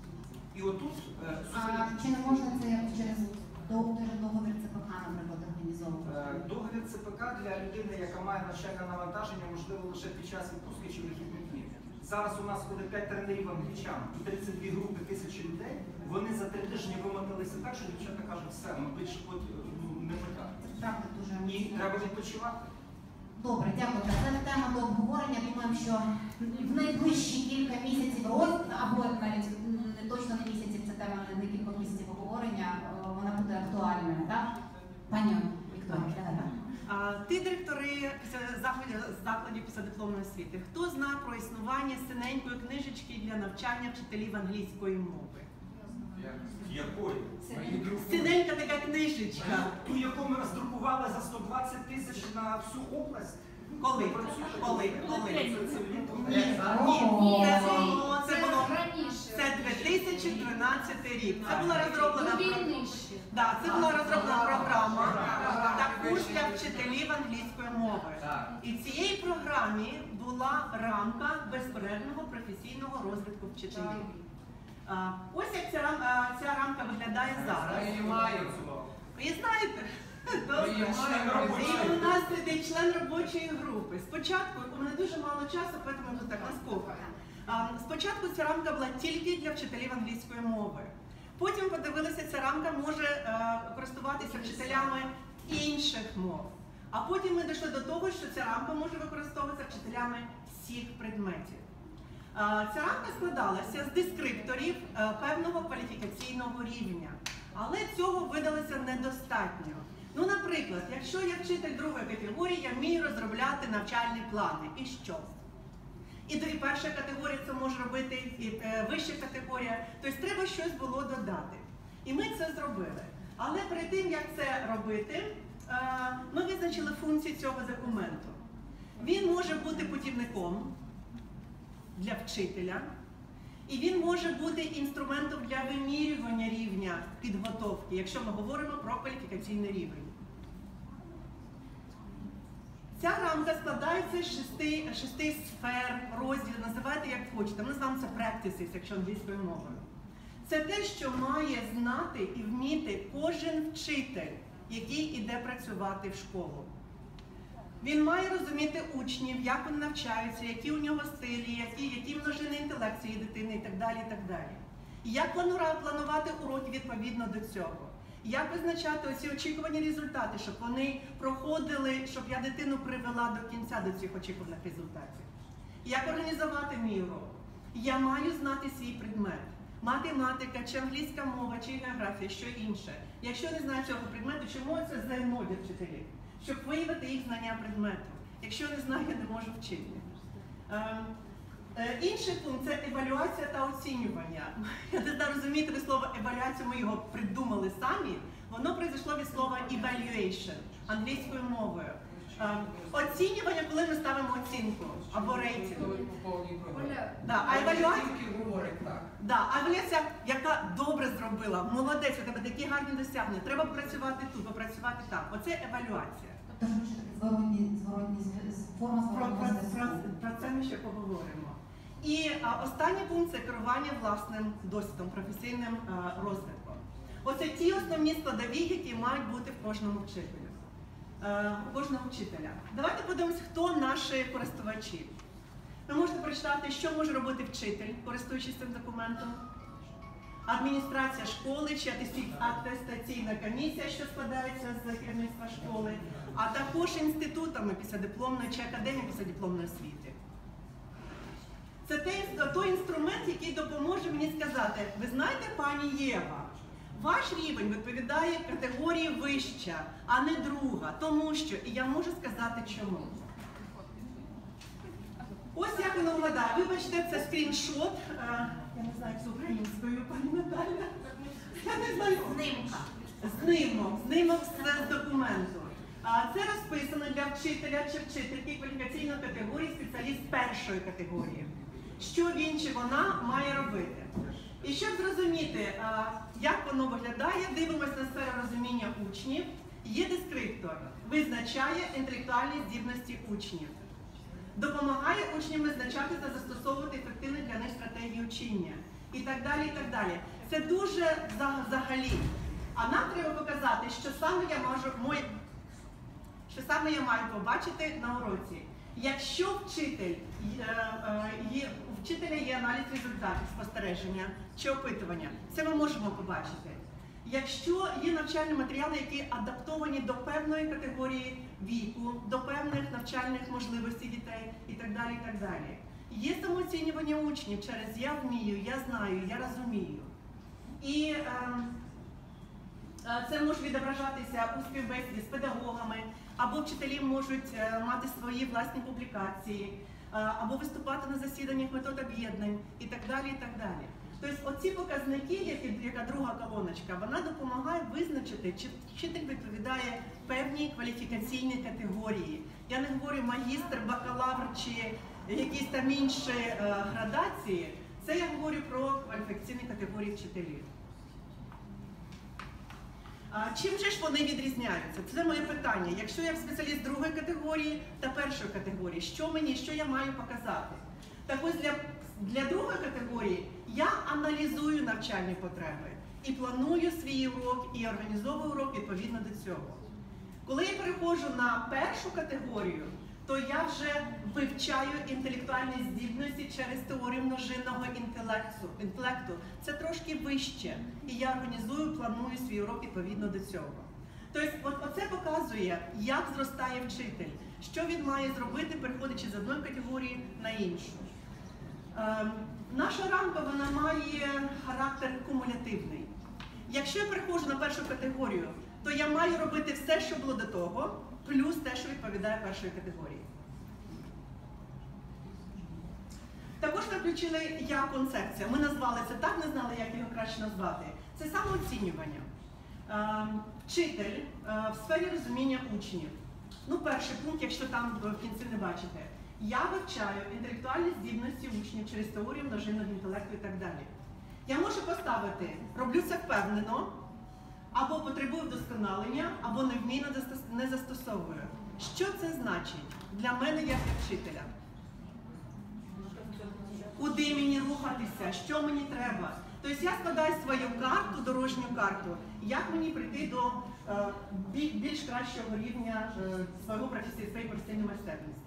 І отут е, А чи не можна це через договір ЦПК, наприклад, організовувати? Е, Договір ЦПК для людини, яка має навчальне навантаження, можливо лише під час відпустки чи вихідних днів. Зараз у нас буде п'ять тренерів англічан і тридцять дві групи, тисячі людей. Вони за три тижні вимоталися так, що дівчата кажуть, все, ми більше ну, не потягнемо. Правда, дуже І треба відпочивати. Добре, дякую. Це тема до обговорення. Думаємо, що в найближчі кілька місяців роз або навіть не точно не місяців, це тема не кілька місяців обговорення, вона буде актуальною, так? Пані Вікторія, так? А, Ти директори закладів, закладів післядипломної освіти. Хто знає про існування синенької книжечки для навчання вчителів англійської мови? Якої? Синенька така книжечка. Ту, яку ми роздрукували за сто двадцять тисяч на всю область. Коли? Ви працюєте? Коли? Коли? Це- це літом. Ні, Ні, це було, це Це було, раніше. це дві тисячі тринадцятий рік. Це була розроблена До програма. війни ще. Да, це була розроблена програма також для вчителів англійської мови. І в цій програмі була рамка безперервного професійного розвитку вчителів. А, ось як ця, рам- а, ця рамка виглядає зараз. Ви знаєте? Добре. І у нас сидить член робочої групи. Спочатку, у мене дуже мало часу, тому тут так наскільки. Спочатку ця рамка була тільки для вчителів англійської мови. Потім подивилися, ця рамка може е, користуватися вчителями інших мов. А потім ми дійшли до того, що ця рамка може використовуватися вчителями всіх предметів. Е, ця рамка складалася з дескрипторів е, певного кваліфікаційного рівня. Але цього видалося недостатньо. Ну, наприклад, якщо я вчитель другої категорії, я вмію розробляти навчальні плани. І що? І, і перша категорія це може робити, і е, вища категорія. Тобто треба щось було додати. І ми це зробили. Але перед тим, як це робити, е, ми визначили функції цього документу. Він може бути путівником для вчителя, і він може бути інструментом для вимірювання рівня підготовки, якщо ми говоримо про кваліфікаційний рівень. Ця рамка складається з шести, шести сфер, розділів, називайте як хочете. Ми називаємо це practices, якщо англійською мовою. Це те, що має знати і вміти кожен вчитель, який іде працювати в школу. Він має розуміти учнів, як вони навчаються, які у нього стилі, які, які множини інтелекції дитини і так далі, і так далі. І як планувати уроки відповідно до цього. Як визначати оці очікувані результати, щоб вони проходили, щоб я дитину привела до кінця до цих очікуваних результатів. Як організувати мій урок. Я маю знати свій предмет. Математика, чи англійська мова, чи географія, що інше. Якщо не знаю цього предмету, чому це ЗНО для вчителів? Щоб виявити їх знання предмету. Якщо не знаю, я не можу вчити. Ем, е, інший пункт – це евалюація та оцінювання. Я не знаю, розумієте ви слово евалюацію, ми його придумали самі. Воно прийшло від слова evaluation англійською мовою. Ем, оцінювання, коли ми ставимо оцінку або рейтинг. Да, а евалюація, да, а евалюація, яка добре зробила, молодець, у тебе такі гарні досягнення, треба попрацювати тут, попрацювати там. Оце евалюація. Тобто, зворотні, зворотні, форма Про, зворотнього про, зв'язку. про, про це ми ще поговоримо. І а, останній пункт – це керування власним досвідом, професійним а, розвитком. Оце ті основні складові, які мають бути в кожному вчителю, а, у кожного вчителя. Давайте подивимося, хто наші користувачі. Ви можете прочитати, що може робити вчитель, користуючись цим документом. Адміністрація школи чи атестаційна комісія, що складається з керівництва школи, а також інститутами післядипломної чи академії післядипломної освіти. Це той інструмент, який допоможе мені сказати, ви знаєте, пані Єва, ваш рівень відповідає категорії вища, а не друга, тому що, і я можу сказати чому. Ось як воно виглядає. Вибачте, це скріншот. Я не знаю, це українською, пані Наталя. Я не знаю. Знимка. Знимок. Знимок з документу. Це розписано для вчителя чи вчительки кваліфікаційної категорії спеціаліст першої категорії. Що він чи вона має робити. І щоб зрозуміти, як воно виглядає, дивимося на сферу розуміння учнів. Є дескриптор. Визначає інтелектуальні здібності учнів. Допомагає учням визначати та застосовувати ефективні для них стратегії учення. І так далі, і так далі. Це дуже взагалі. А нам треба показати, що саме я можу, мой, що саме я маю побачити на уроці. Якщо вчитель, є, у вчителя є аналіз результатів, спостереження чи опитування, це ми можемо побачити. Якщо є навчальні матеріали, які адаптовані до певної категорії віку, до певних навчальних можливостей дітей і так далі, і так далі. Є самооцінювання учнів через «я вмію», «я знаю», «я розумію». І е, е, це може відображатися у співбесіді з педагогами, або вчителі можуть е, мати свої власні публікації, е, або виступати на засіданнях метод об'єднань і так далі, і так далі. Тобто оці показники, які, яка друга колоночка, вона допомагає визначити, чи вчитель відповідає певній кваліфікаційній категорії. Я не говорю магістр, бакалавр чи якісь там інші е, градації. Це я говорю про кваліфікаційні категорії вчителів. А чим же ж вони відрізняються? Це моє питання. Якщо я спеціаліст другої категорії та першої категорії, що мені, що я маю показати? Так ось для, для другої категорії я аналізую навчальні потреби і планую свій урок, і організовую урок відповідно до цього. Коли я переходжу на першу категорію, то я вже вивчаю інтелектуальні здібності через теорію множинного інтелекту. інтелекту. Це трошки вище. І я організую, планую свій урок відповідно до цього. Тобто, от, оце показує, як зростає вчитель, що він має зробити, переходячи з одної категорії на іншу. Ем, наша рамка, вона має характер кумулятивний. Якщо я переходжу на першу категорію, то я маю робити все, що було до того, плюс те, що відповідає першої категорії. Також ми включили Я-концепція. Ми назвали це так, не знали, як його краще назвати. Це самооцінювання. Е, Вчитель е, в сфері розуміння учнів. Ну, перший пункт, якщо там в кінці не бачите. Я вивчаю інтелектуальні здібності учнів через теорію множинного інтелекту і так далі. Я можу поставити, роблю це впевнено, або потребую вдосконалення, або невмійно не застосовую. Що це значить для мене як вчителя? Куди мені рухатися? Що мені треба? Тобто я складаю свою карту, дорожню карту, як мені прийти до е, більш кращого рівня е, свого професії, своєї професійної майстерності.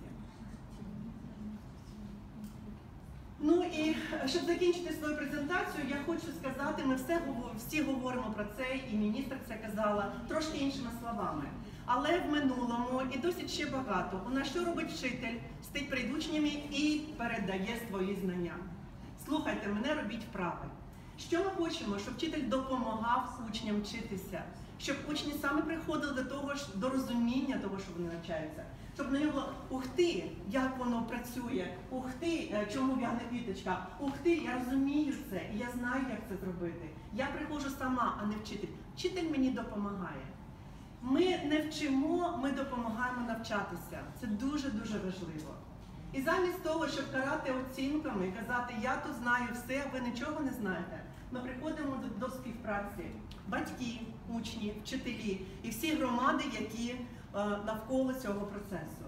Ну і щоб закінчити свою презентацію, я хочу сказати, ми все, всі говоримо про це, і міністр це казала, трошки іншими словами. Але в минулому, і досить ще багато, у нас що робить вчитель? Стоїть перед учнями і передає свої знання. Слухайте мене, робіть вправи. Що ми хочемо? Щоб вчитель допомагав учням вчитися, щоб учні саме приходили до того ж, до розуміння того, що вони навчаються. Щоб на нього було, ух ти, як воно працює, ух ти, чому в'яне квіточка, ух ти, я розумію це, і я знаю, як це зробити. Я приходжу сама, а не вчитель. Вчитель мені допомагає. Ми не вчимо, ми допомагаємо навчатися. Це дуже-дуже важливо. І замість того, щоб карати оцінками і казати, я тут знаю все, а ви нічого не знаєте, ми приходимо до, до співпраці. Батьки, учні, вчителі і всі громади, які е, навколо цього процесу.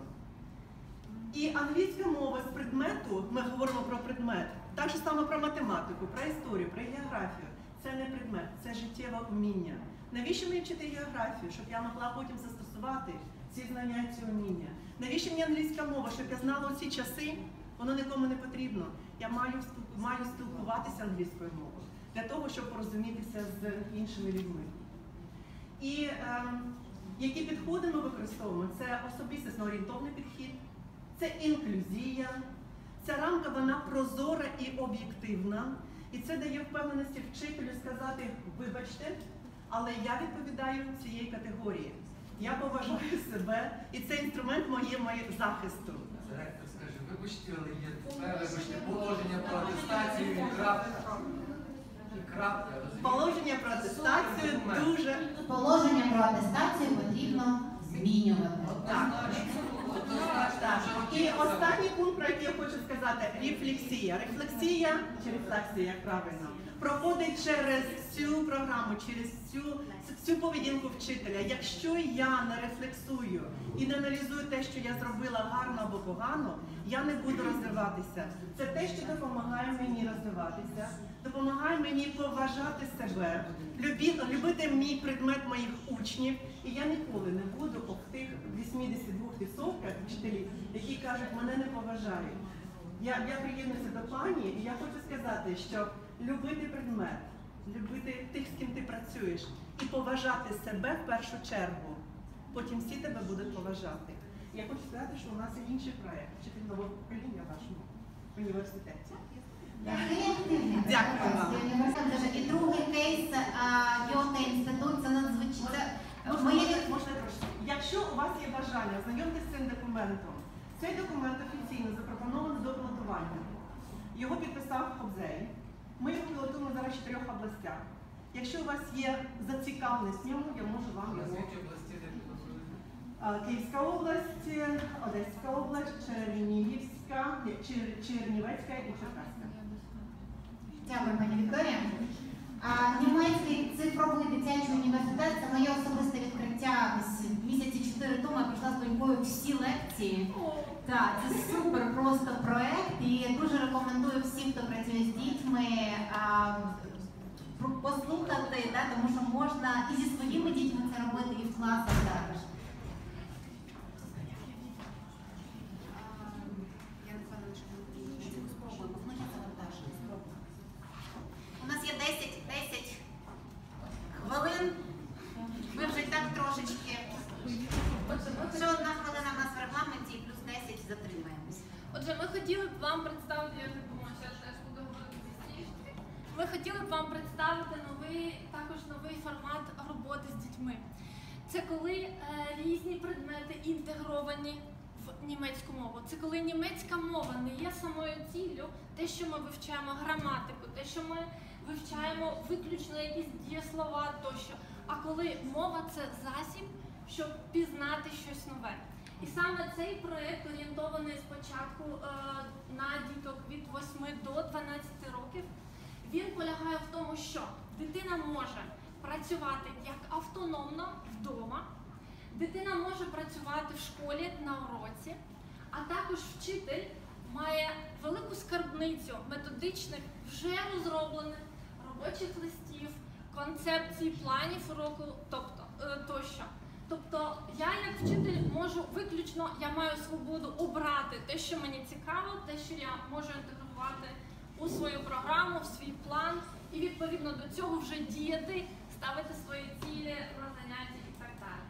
І англійська мова з предмету, ми говоримо про предмет, так же саме про математику, про історію, про географію. Це не предмет, це життєве уміння. Навіщо мені вчити географію? Щоб я могла потім застосувати ці знання і ці уміння. Навіщо мені англійська мова? Щоб я знала ці часи, воно нікому не потрібно. Я маю, маю спілкуватися англійською мовою для того, щоб порозумітися з іншими людьми. І е, які підходи ми використовуємо? Це особистісно орієнтовний підхід, це інклюзія, ця рамка, вона прозора і об'єктивна. І це дає впевненості вчителю сказати, вибачте, але я відповідаю цієї категорії. Я поважаю себе, і це інструмент моєї захисту. Директор скаже, вибачте, але є вибачте, положення про атестацію і крапка. І крапка, розумієте? Положення про атестацію дуже... Положення про атестацію потрібно змінювати. Так. Так. І останній пункт, про який я хочу сказати, рефлексія. Рефлексія, чи рефлексія, як правильно, проходить через цю програму, через цю, цю поведінку вчителя. Якщо я не рефлексую і не аналізую те, що я зробила гарно або погано, я не буду розвиватися. Це те, що допомагає мені розвиватися, допомагає мені поважати себе, любі, любити мій предмет моїх учнів. І я ніколи не буду в тих вісімдесят двох відсотках вчителів, які кажуть, мене не поважають. Я, я приєднуюся до пані, і я хочу сказати, що любити предмет, любити тих, з ким ти працюєш, і поважати себе в першу чергу. Потім всі тебе будуть поважати. Я хочу сказати, що у нас є інший проєкт, вчитель нового покоління в вашому університеті. Дякую вам. І другий кейс Йота інститут, це надзвичайно. Можна трошки. Якщо у вас є бажання, знайомтеся з цим документом. Цей документ офіційно запропонований до пілотування. Його підписав Хобзей. Ми його пілотуємо зараз в чотирьох областях. Якщо у вас є зацікавленість в ньому, я можу вам його... Київська область, Одеська область, Чернігівська, Чер... Чернівецька і Черкаська. Дякую, пані Вікторія. Німецький цифровий дитячий університет – це моє особисте відкриття. Місяці чотири тому я прийшла з донькою всі лекції. Так, це супер просто проєкт, і дуже рекомендую всім, хто працює з дітьми, послухати, да, тому що можна і зі своїми дітьми це робити, і в класах також. У нас є десять хвилин. Ми вже так трошечки. Ще одна хвилина в нас в регламенті, плюс десять затримаємось. Отже, ми хотіли б вам представити, я так думаю, що я теж буду говорити пізніше. Ми хотіли б вам представити новий, також новий формат роботи з дітьми. Це коли е, різні предмети інтегровані в німецьку мову. Це коли німецька мова не є самою ціллю, те, що ми вивчаємо граматику, те, що ми вивчаємо виключно якісь дієслова тощо. А коли мова – це засіб, щоб пізнати щось нове. І саме цей проєкт орієнтований спочатку е, на діток від восьми до дванадцяти років. Він полягає в тому, що дитина може працювати як автономно вдома, дитина може працювати в школі на уроці, а також вчитель має велику скарбницю методичних, вже розроблених робочих листів, концепцій, планів уроку, тобто, е, тощо. Тобто я як вчитель можу виключно, я маю свободу обрати те, що мені цікаво, те, що я можу інтегрувати у свою програму, в свій план, і відповідно до цього вже діяти, ставити свої цілі на заняття і так далі.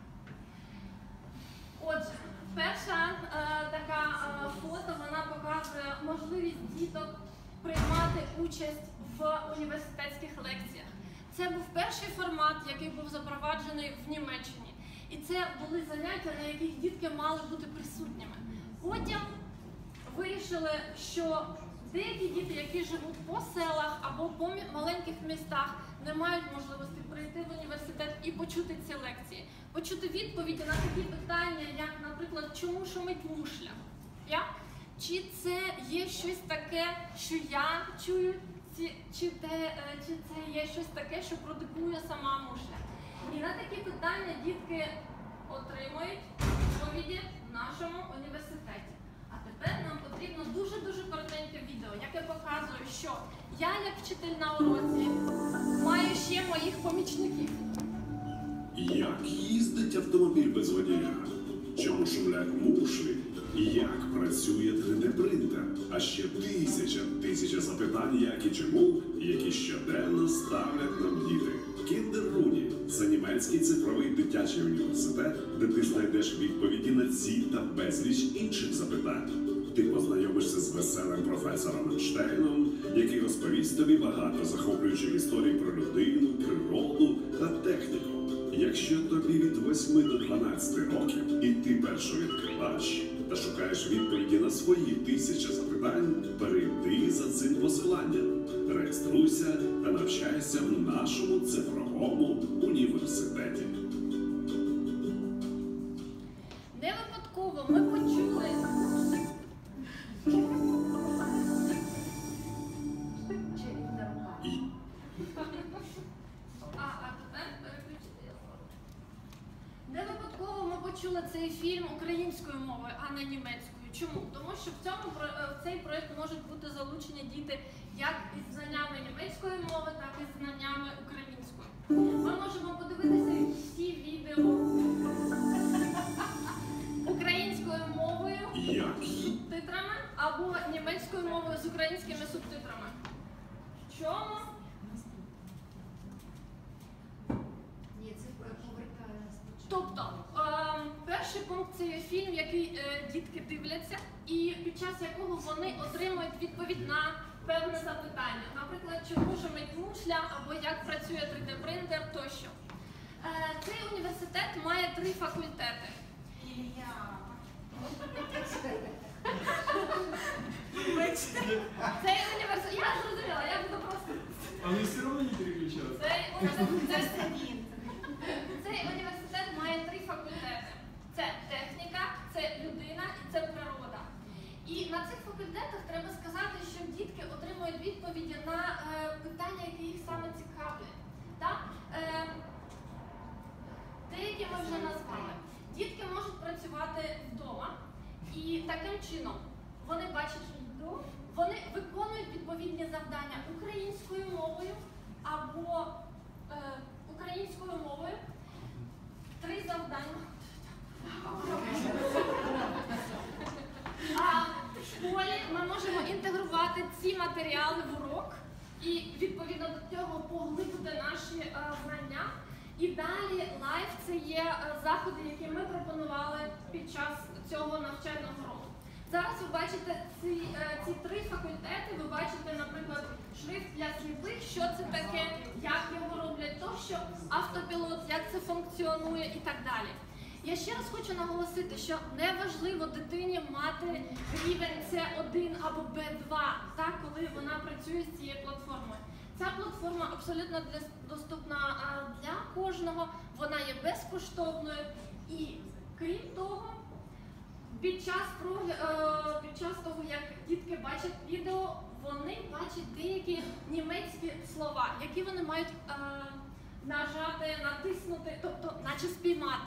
Отже, перша е, така е, фото, вона показує можливість діток приймати участь в університетських лекціях. Це був перший формат, який був запроваджений в Німеччині. І це були заняття, на яких дітки мали бути присутніми. Потім вирішили, що деякі діти, які живуть по селах або по маленьких містах, не мають можливості прийти в університет і почути ці лекції. Почути відповіді на такі питання, як, наприклад, чому шумить мушля? Я? Чи це є щось таке, що я чую, чи, чи, те, чи це є щось таке, що продукує сама мушля? І на такі питання дітки отримують відповіді в нашому університеті. А тепер нам потрібно дуже-дуже коротеньке відео, яке показує, що я, як вчитель на уроці, маю ще моїх помічників. Як їздить автомобіль без водія? Чому шумлять мушлі? Як працює три де принтер? А ще тисяча, тисяча запитань, як і чому, які щоденно ставлять нам діти. Кіндер-Руні – це німецький цифровий дитячий університет, де ти знайдеш відповіді на ці та безліч інших запитань. Ти познайомишся з веселим професором Ейнштейном, який розповість тобі багато захоплюючих історій про людину, природу та техніку. Якщо тобі від восьми до дванадцяти років і ти першовідкривач та шукаєш відповіді на свої тисячі запитань, перейди за цим посиланням. Реєструйся та навчайся в нашому цифровому університеті. Не випадково ми почули. А, а тепер переключити. Не випадково ми почули цей фільм українською мовою, а не німецькою. Чому? Тому що в цьому в цей проєкт можуть бути залучені діти як із знаннями німецької мови, так і з знаннями української. Ми можемо подивитися всі відео українською мовою з субтитрами або німецькою мовою з українськими субтитрами. В чому? Ні, це повертає спочатку. Тобто, е, перший пункт – це є фільм, який е, дітки дивляться, і під час якого вони отримують відповідь на певне запитання. Наприклад, чому шумить мушля, або як працює три де принтер тощо. Е, цей університет має три факультети. Ілля. Цей університет, я зрозуміла, я буду просто... А ми все одно не переключалися. Цей університет, цей університет має три факультети. Це техніка, це людина і це природа. І на цих факультетах треба сказати, що дітки отримують відповіді на е, питання, які їх саме цікавлять. Так? Е, деякі ми вже назвали. Дітки можуть працювати вдома і таким чином вони бачать відео, вони виконують відповідні завдання українською мовою або е, українською мовою. Три завдання. А в школі ми можемо інтегрувати ці матеріали в урок і відповідно до цього поглибити наші е, знання. І далі лайф – це є е, заходи, які ми пропонували під час цього навчального року. Зараз ви бачите ці, е, ці три факультети, ви бачите, наприклад, шрифт для сліпих, що це таке, як його роблять тощо, автопілот, як це функціонує і так далі. Я ще раз хочу наголосити, що неважливо дитині мати рівень С один або Б два, так, коли вона працює з цією платформою. Ця платформа абсолютно для- доступна а, для кожного, вона є безкоштовною і, крім того, під час, прогля- е, під час того, як дітки бачать відео, вони бачать деякі німецькі слова, які вони мають е, нажати, натиснути, тобто наче спіймати.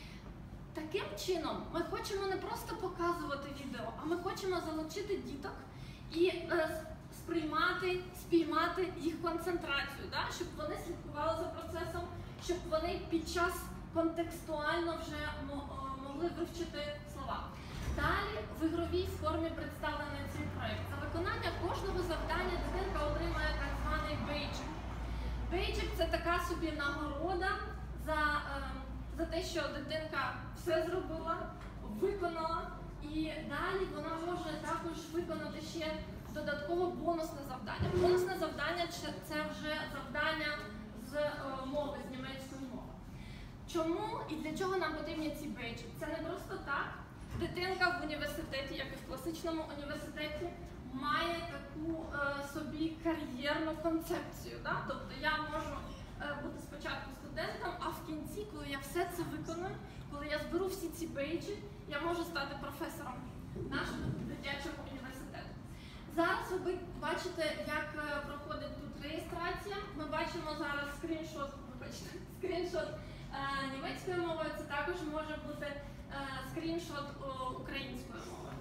Таким чином, ми хочемо не просто показувати відео, а ми хочемо залучити діток і е, сприймати, спіймати їх концентрацію, да? Щоб вони слідкували за процесом, щоб вони під час контекстуально вже мо- о, могли вивчити слова. Далі в ігровій формі представлений цей проєкт. За виконання кожного завдання дитинка отримає так званий бейджик. Бейджик – це така собі нагорода за, е, за те, що дитинка все зробила, виконала, і далі вона може також виконати ще додатково бонусне завдання. Бонусне завдання – це вже завдання з е, мови, з німецької мови. Чому і для чого нам потрібні ці бейджі? Це не просто так. Дитинка в університеті, як і в класичному університеті, має таку е, собі кар'єрну концепцію. Да? Тобто я можу е, бути спочатку студентом, а в кінці, коли я все це виконую, коли я зберу всі ці бейджі, я можу стати професором нашого дитячого університету. Зараз ви бачите, як е, проходить тут реєстрація. Ми бачимо зараз скріншот, вибачте, скріншот е, німецькою мовою, це також може бути е, скріншот о, українською мовою.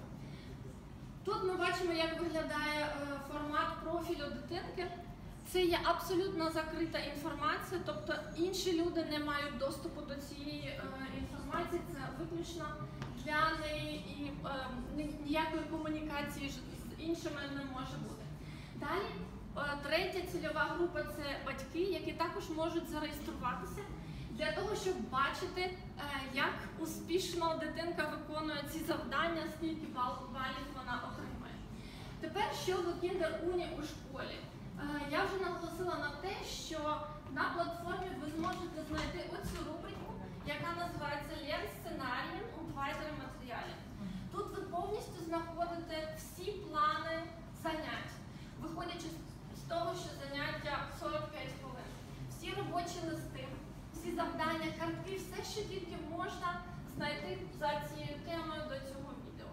Тут ми бачимо, як виглядає е, формат профілю дитинки. Це є абсолютно закрита інформація, тобто інші люди не мають доступу до цієї е, інформації, це виключно для неї і е, ні- ніякої комунікації ж з іншими не може бути. Далі, е, третя цільова група – це батьки, які також можуть зареєструватися для того, щоб бачити, е, як успішно дитинка виконує ці завдання, скільки бал- балів вона отримує. Тепер щодо кіндер-уні у школі. Е, Я вже наголосила на те, що на платформі ви зможете знайти оцю рубрику, яка називається «Лерн-сценарієн und weitere матеріали». Тут ви повністю знаходите всі плани занять, виходячи з того, що заняття сорок п'ять хвилин. Всі робочі листи, всі завдання, картки, все, що тільки можна знайти за цією темою до цього відео.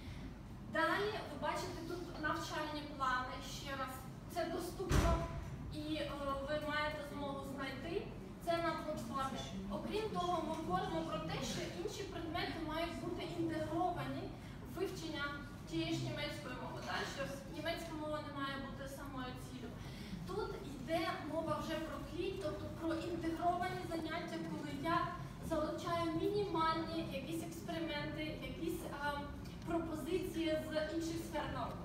Далі ви бачите тут навчальні плани, ще раз. Це доступно і е, ви маєте змогу знайти це на платформі. Окрім того, ми говоримо про те, що інші предмети мають бути інтегровані в вивчення тієї ж німецької мови, так? Що німецька мова не має бути самою ціллю. Тут йде мова вже про клій, тобто про інтегровані заняття, коли я залучаю мінімальні якісь експерименти, якісь е, пропозиції з інших сфер науки.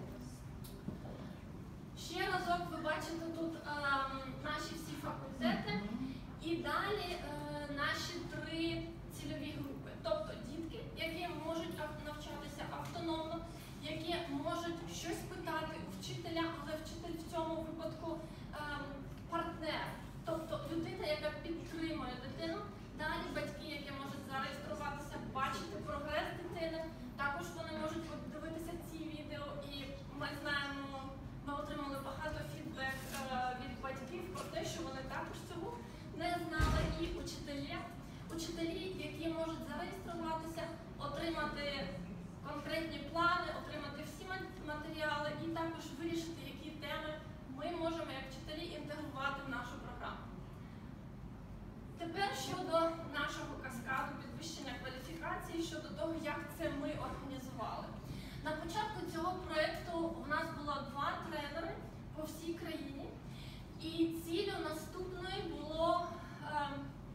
Ще разок ви бачите тут е, наші всі факультети і далі е, наші три цільові групи. Тобто дітки, які можуть ав- навчатися автономно, які можуть щось питати у вчителя, але вчитель в цьому випадку е, партнер, тобто людина, яка підтримує дитину. Далі батьки, які можуть зареєструватися, бачити прогрес дитини. Також вони можуть подивитися ці відео, і ми знаємо, ми отримали багато фідбек е, від батьків про те, що вони також цього не знали. І учителі, учителі, які можуть зареєструватися, отримати конкретні плани, отримати всі ма- матеріали і також вирішити, які теми ми можемо як вчителі інтегрувати в нашу програму. Тепер щодо нашого каскаду підвищення кваліфікації, щодо того, як це ми організували. На початку цього проєкту у нас було два тренери по всій країні, і ціллю наступної було, е,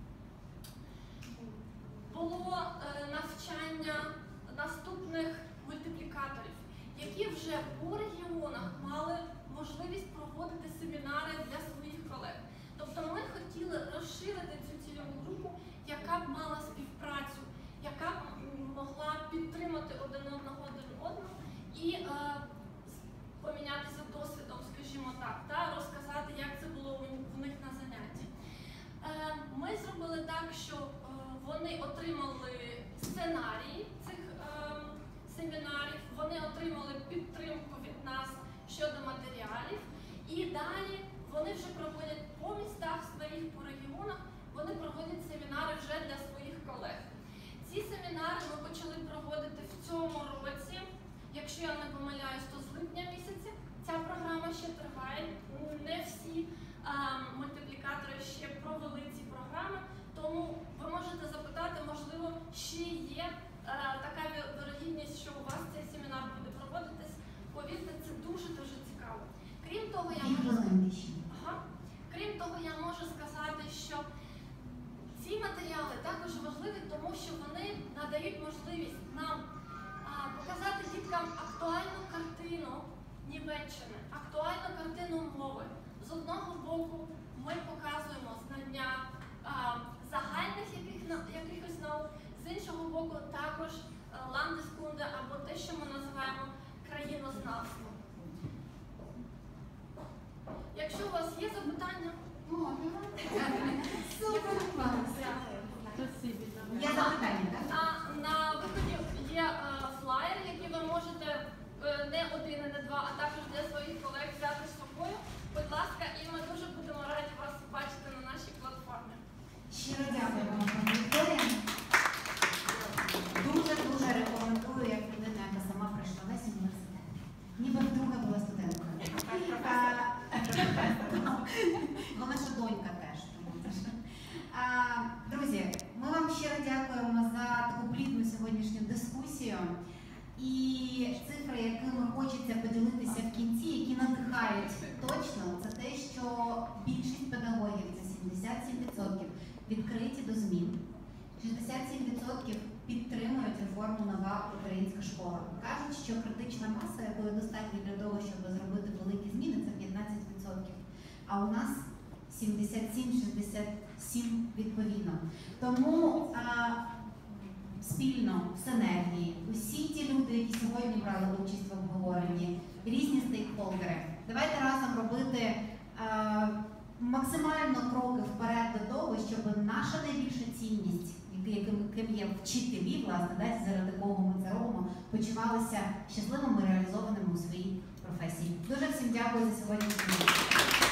було е, навчання наступних мультиплікаторів, які вже у регіонах мали можливість проводити семінари для своїх регіонах, вони проводять семінари вже для своїх колег. Ці семінари ми почали проводити в цьому році. Якщо я не помиляюсь, то з липня місяця ця програма ще триває. Не всі а, мультиплікатори ще провели ці програми, тому ви можете запитати, можливо, ще є а, така вірогідність, що у вас цей семінар буде проводитись. Повірте, це дуже-дуже цікаво. Крім того, я можу... Ага. Крім того, я можу сказати, що ці матеріали також важливі, тому що вони надають можливість нам а, показати діткам актуальну картину Німеччини, актуальну картину мови. З одного боку ми показуємо знання а, загальних яких, якихось наук, з іншого боку також ландескунде або те, що ми називаємо країнознавство. Якщо у вас є запитання, Є запитання, так? А на виході є е, флаєр, який ви можете е, не один і не два, а також для своїх колег взяти з собою. Будь ласка, і ми дуже будемо раді вас бачити на нашій платформі. Щиро дякую вам, пані Вікторія. Дуже-дуже рекомендую, як людина, яка сама пройшла весь університет. Ніби вдруге була студенткою. Вона ще донька теж. Друзі, ми вам щиро дякуємо за таку плідну сьогоднішню дискусію. І цифри, якими хочеться поділитися в кінці, які надихають точно, це те, що більшість педагогів, це сімдесят сім відсотків, відкриті до змін. шістдесят сім відсотків підтримують реформу «Нова українська школа». Кажуть, що критична маса, якої достатньо для того, щоб зробити великі зміни, це п'ятнадцять відсотків. А у нас сімдесят сім шістдесят сім відповідно. Тому а, спільно, в синергії, усі ті люди, які сьогодні брали участь в обговоренні, різні стейкхолдери, давайте разом робити а, максимально кроки вперед до того, щоб наша найбільша цінність, яким є вчителі, власне, да, заради кого ми це робимо, почувалися щасливими і реалізованими у своїй професії. Дуже всім дякую за сьогоднішній день.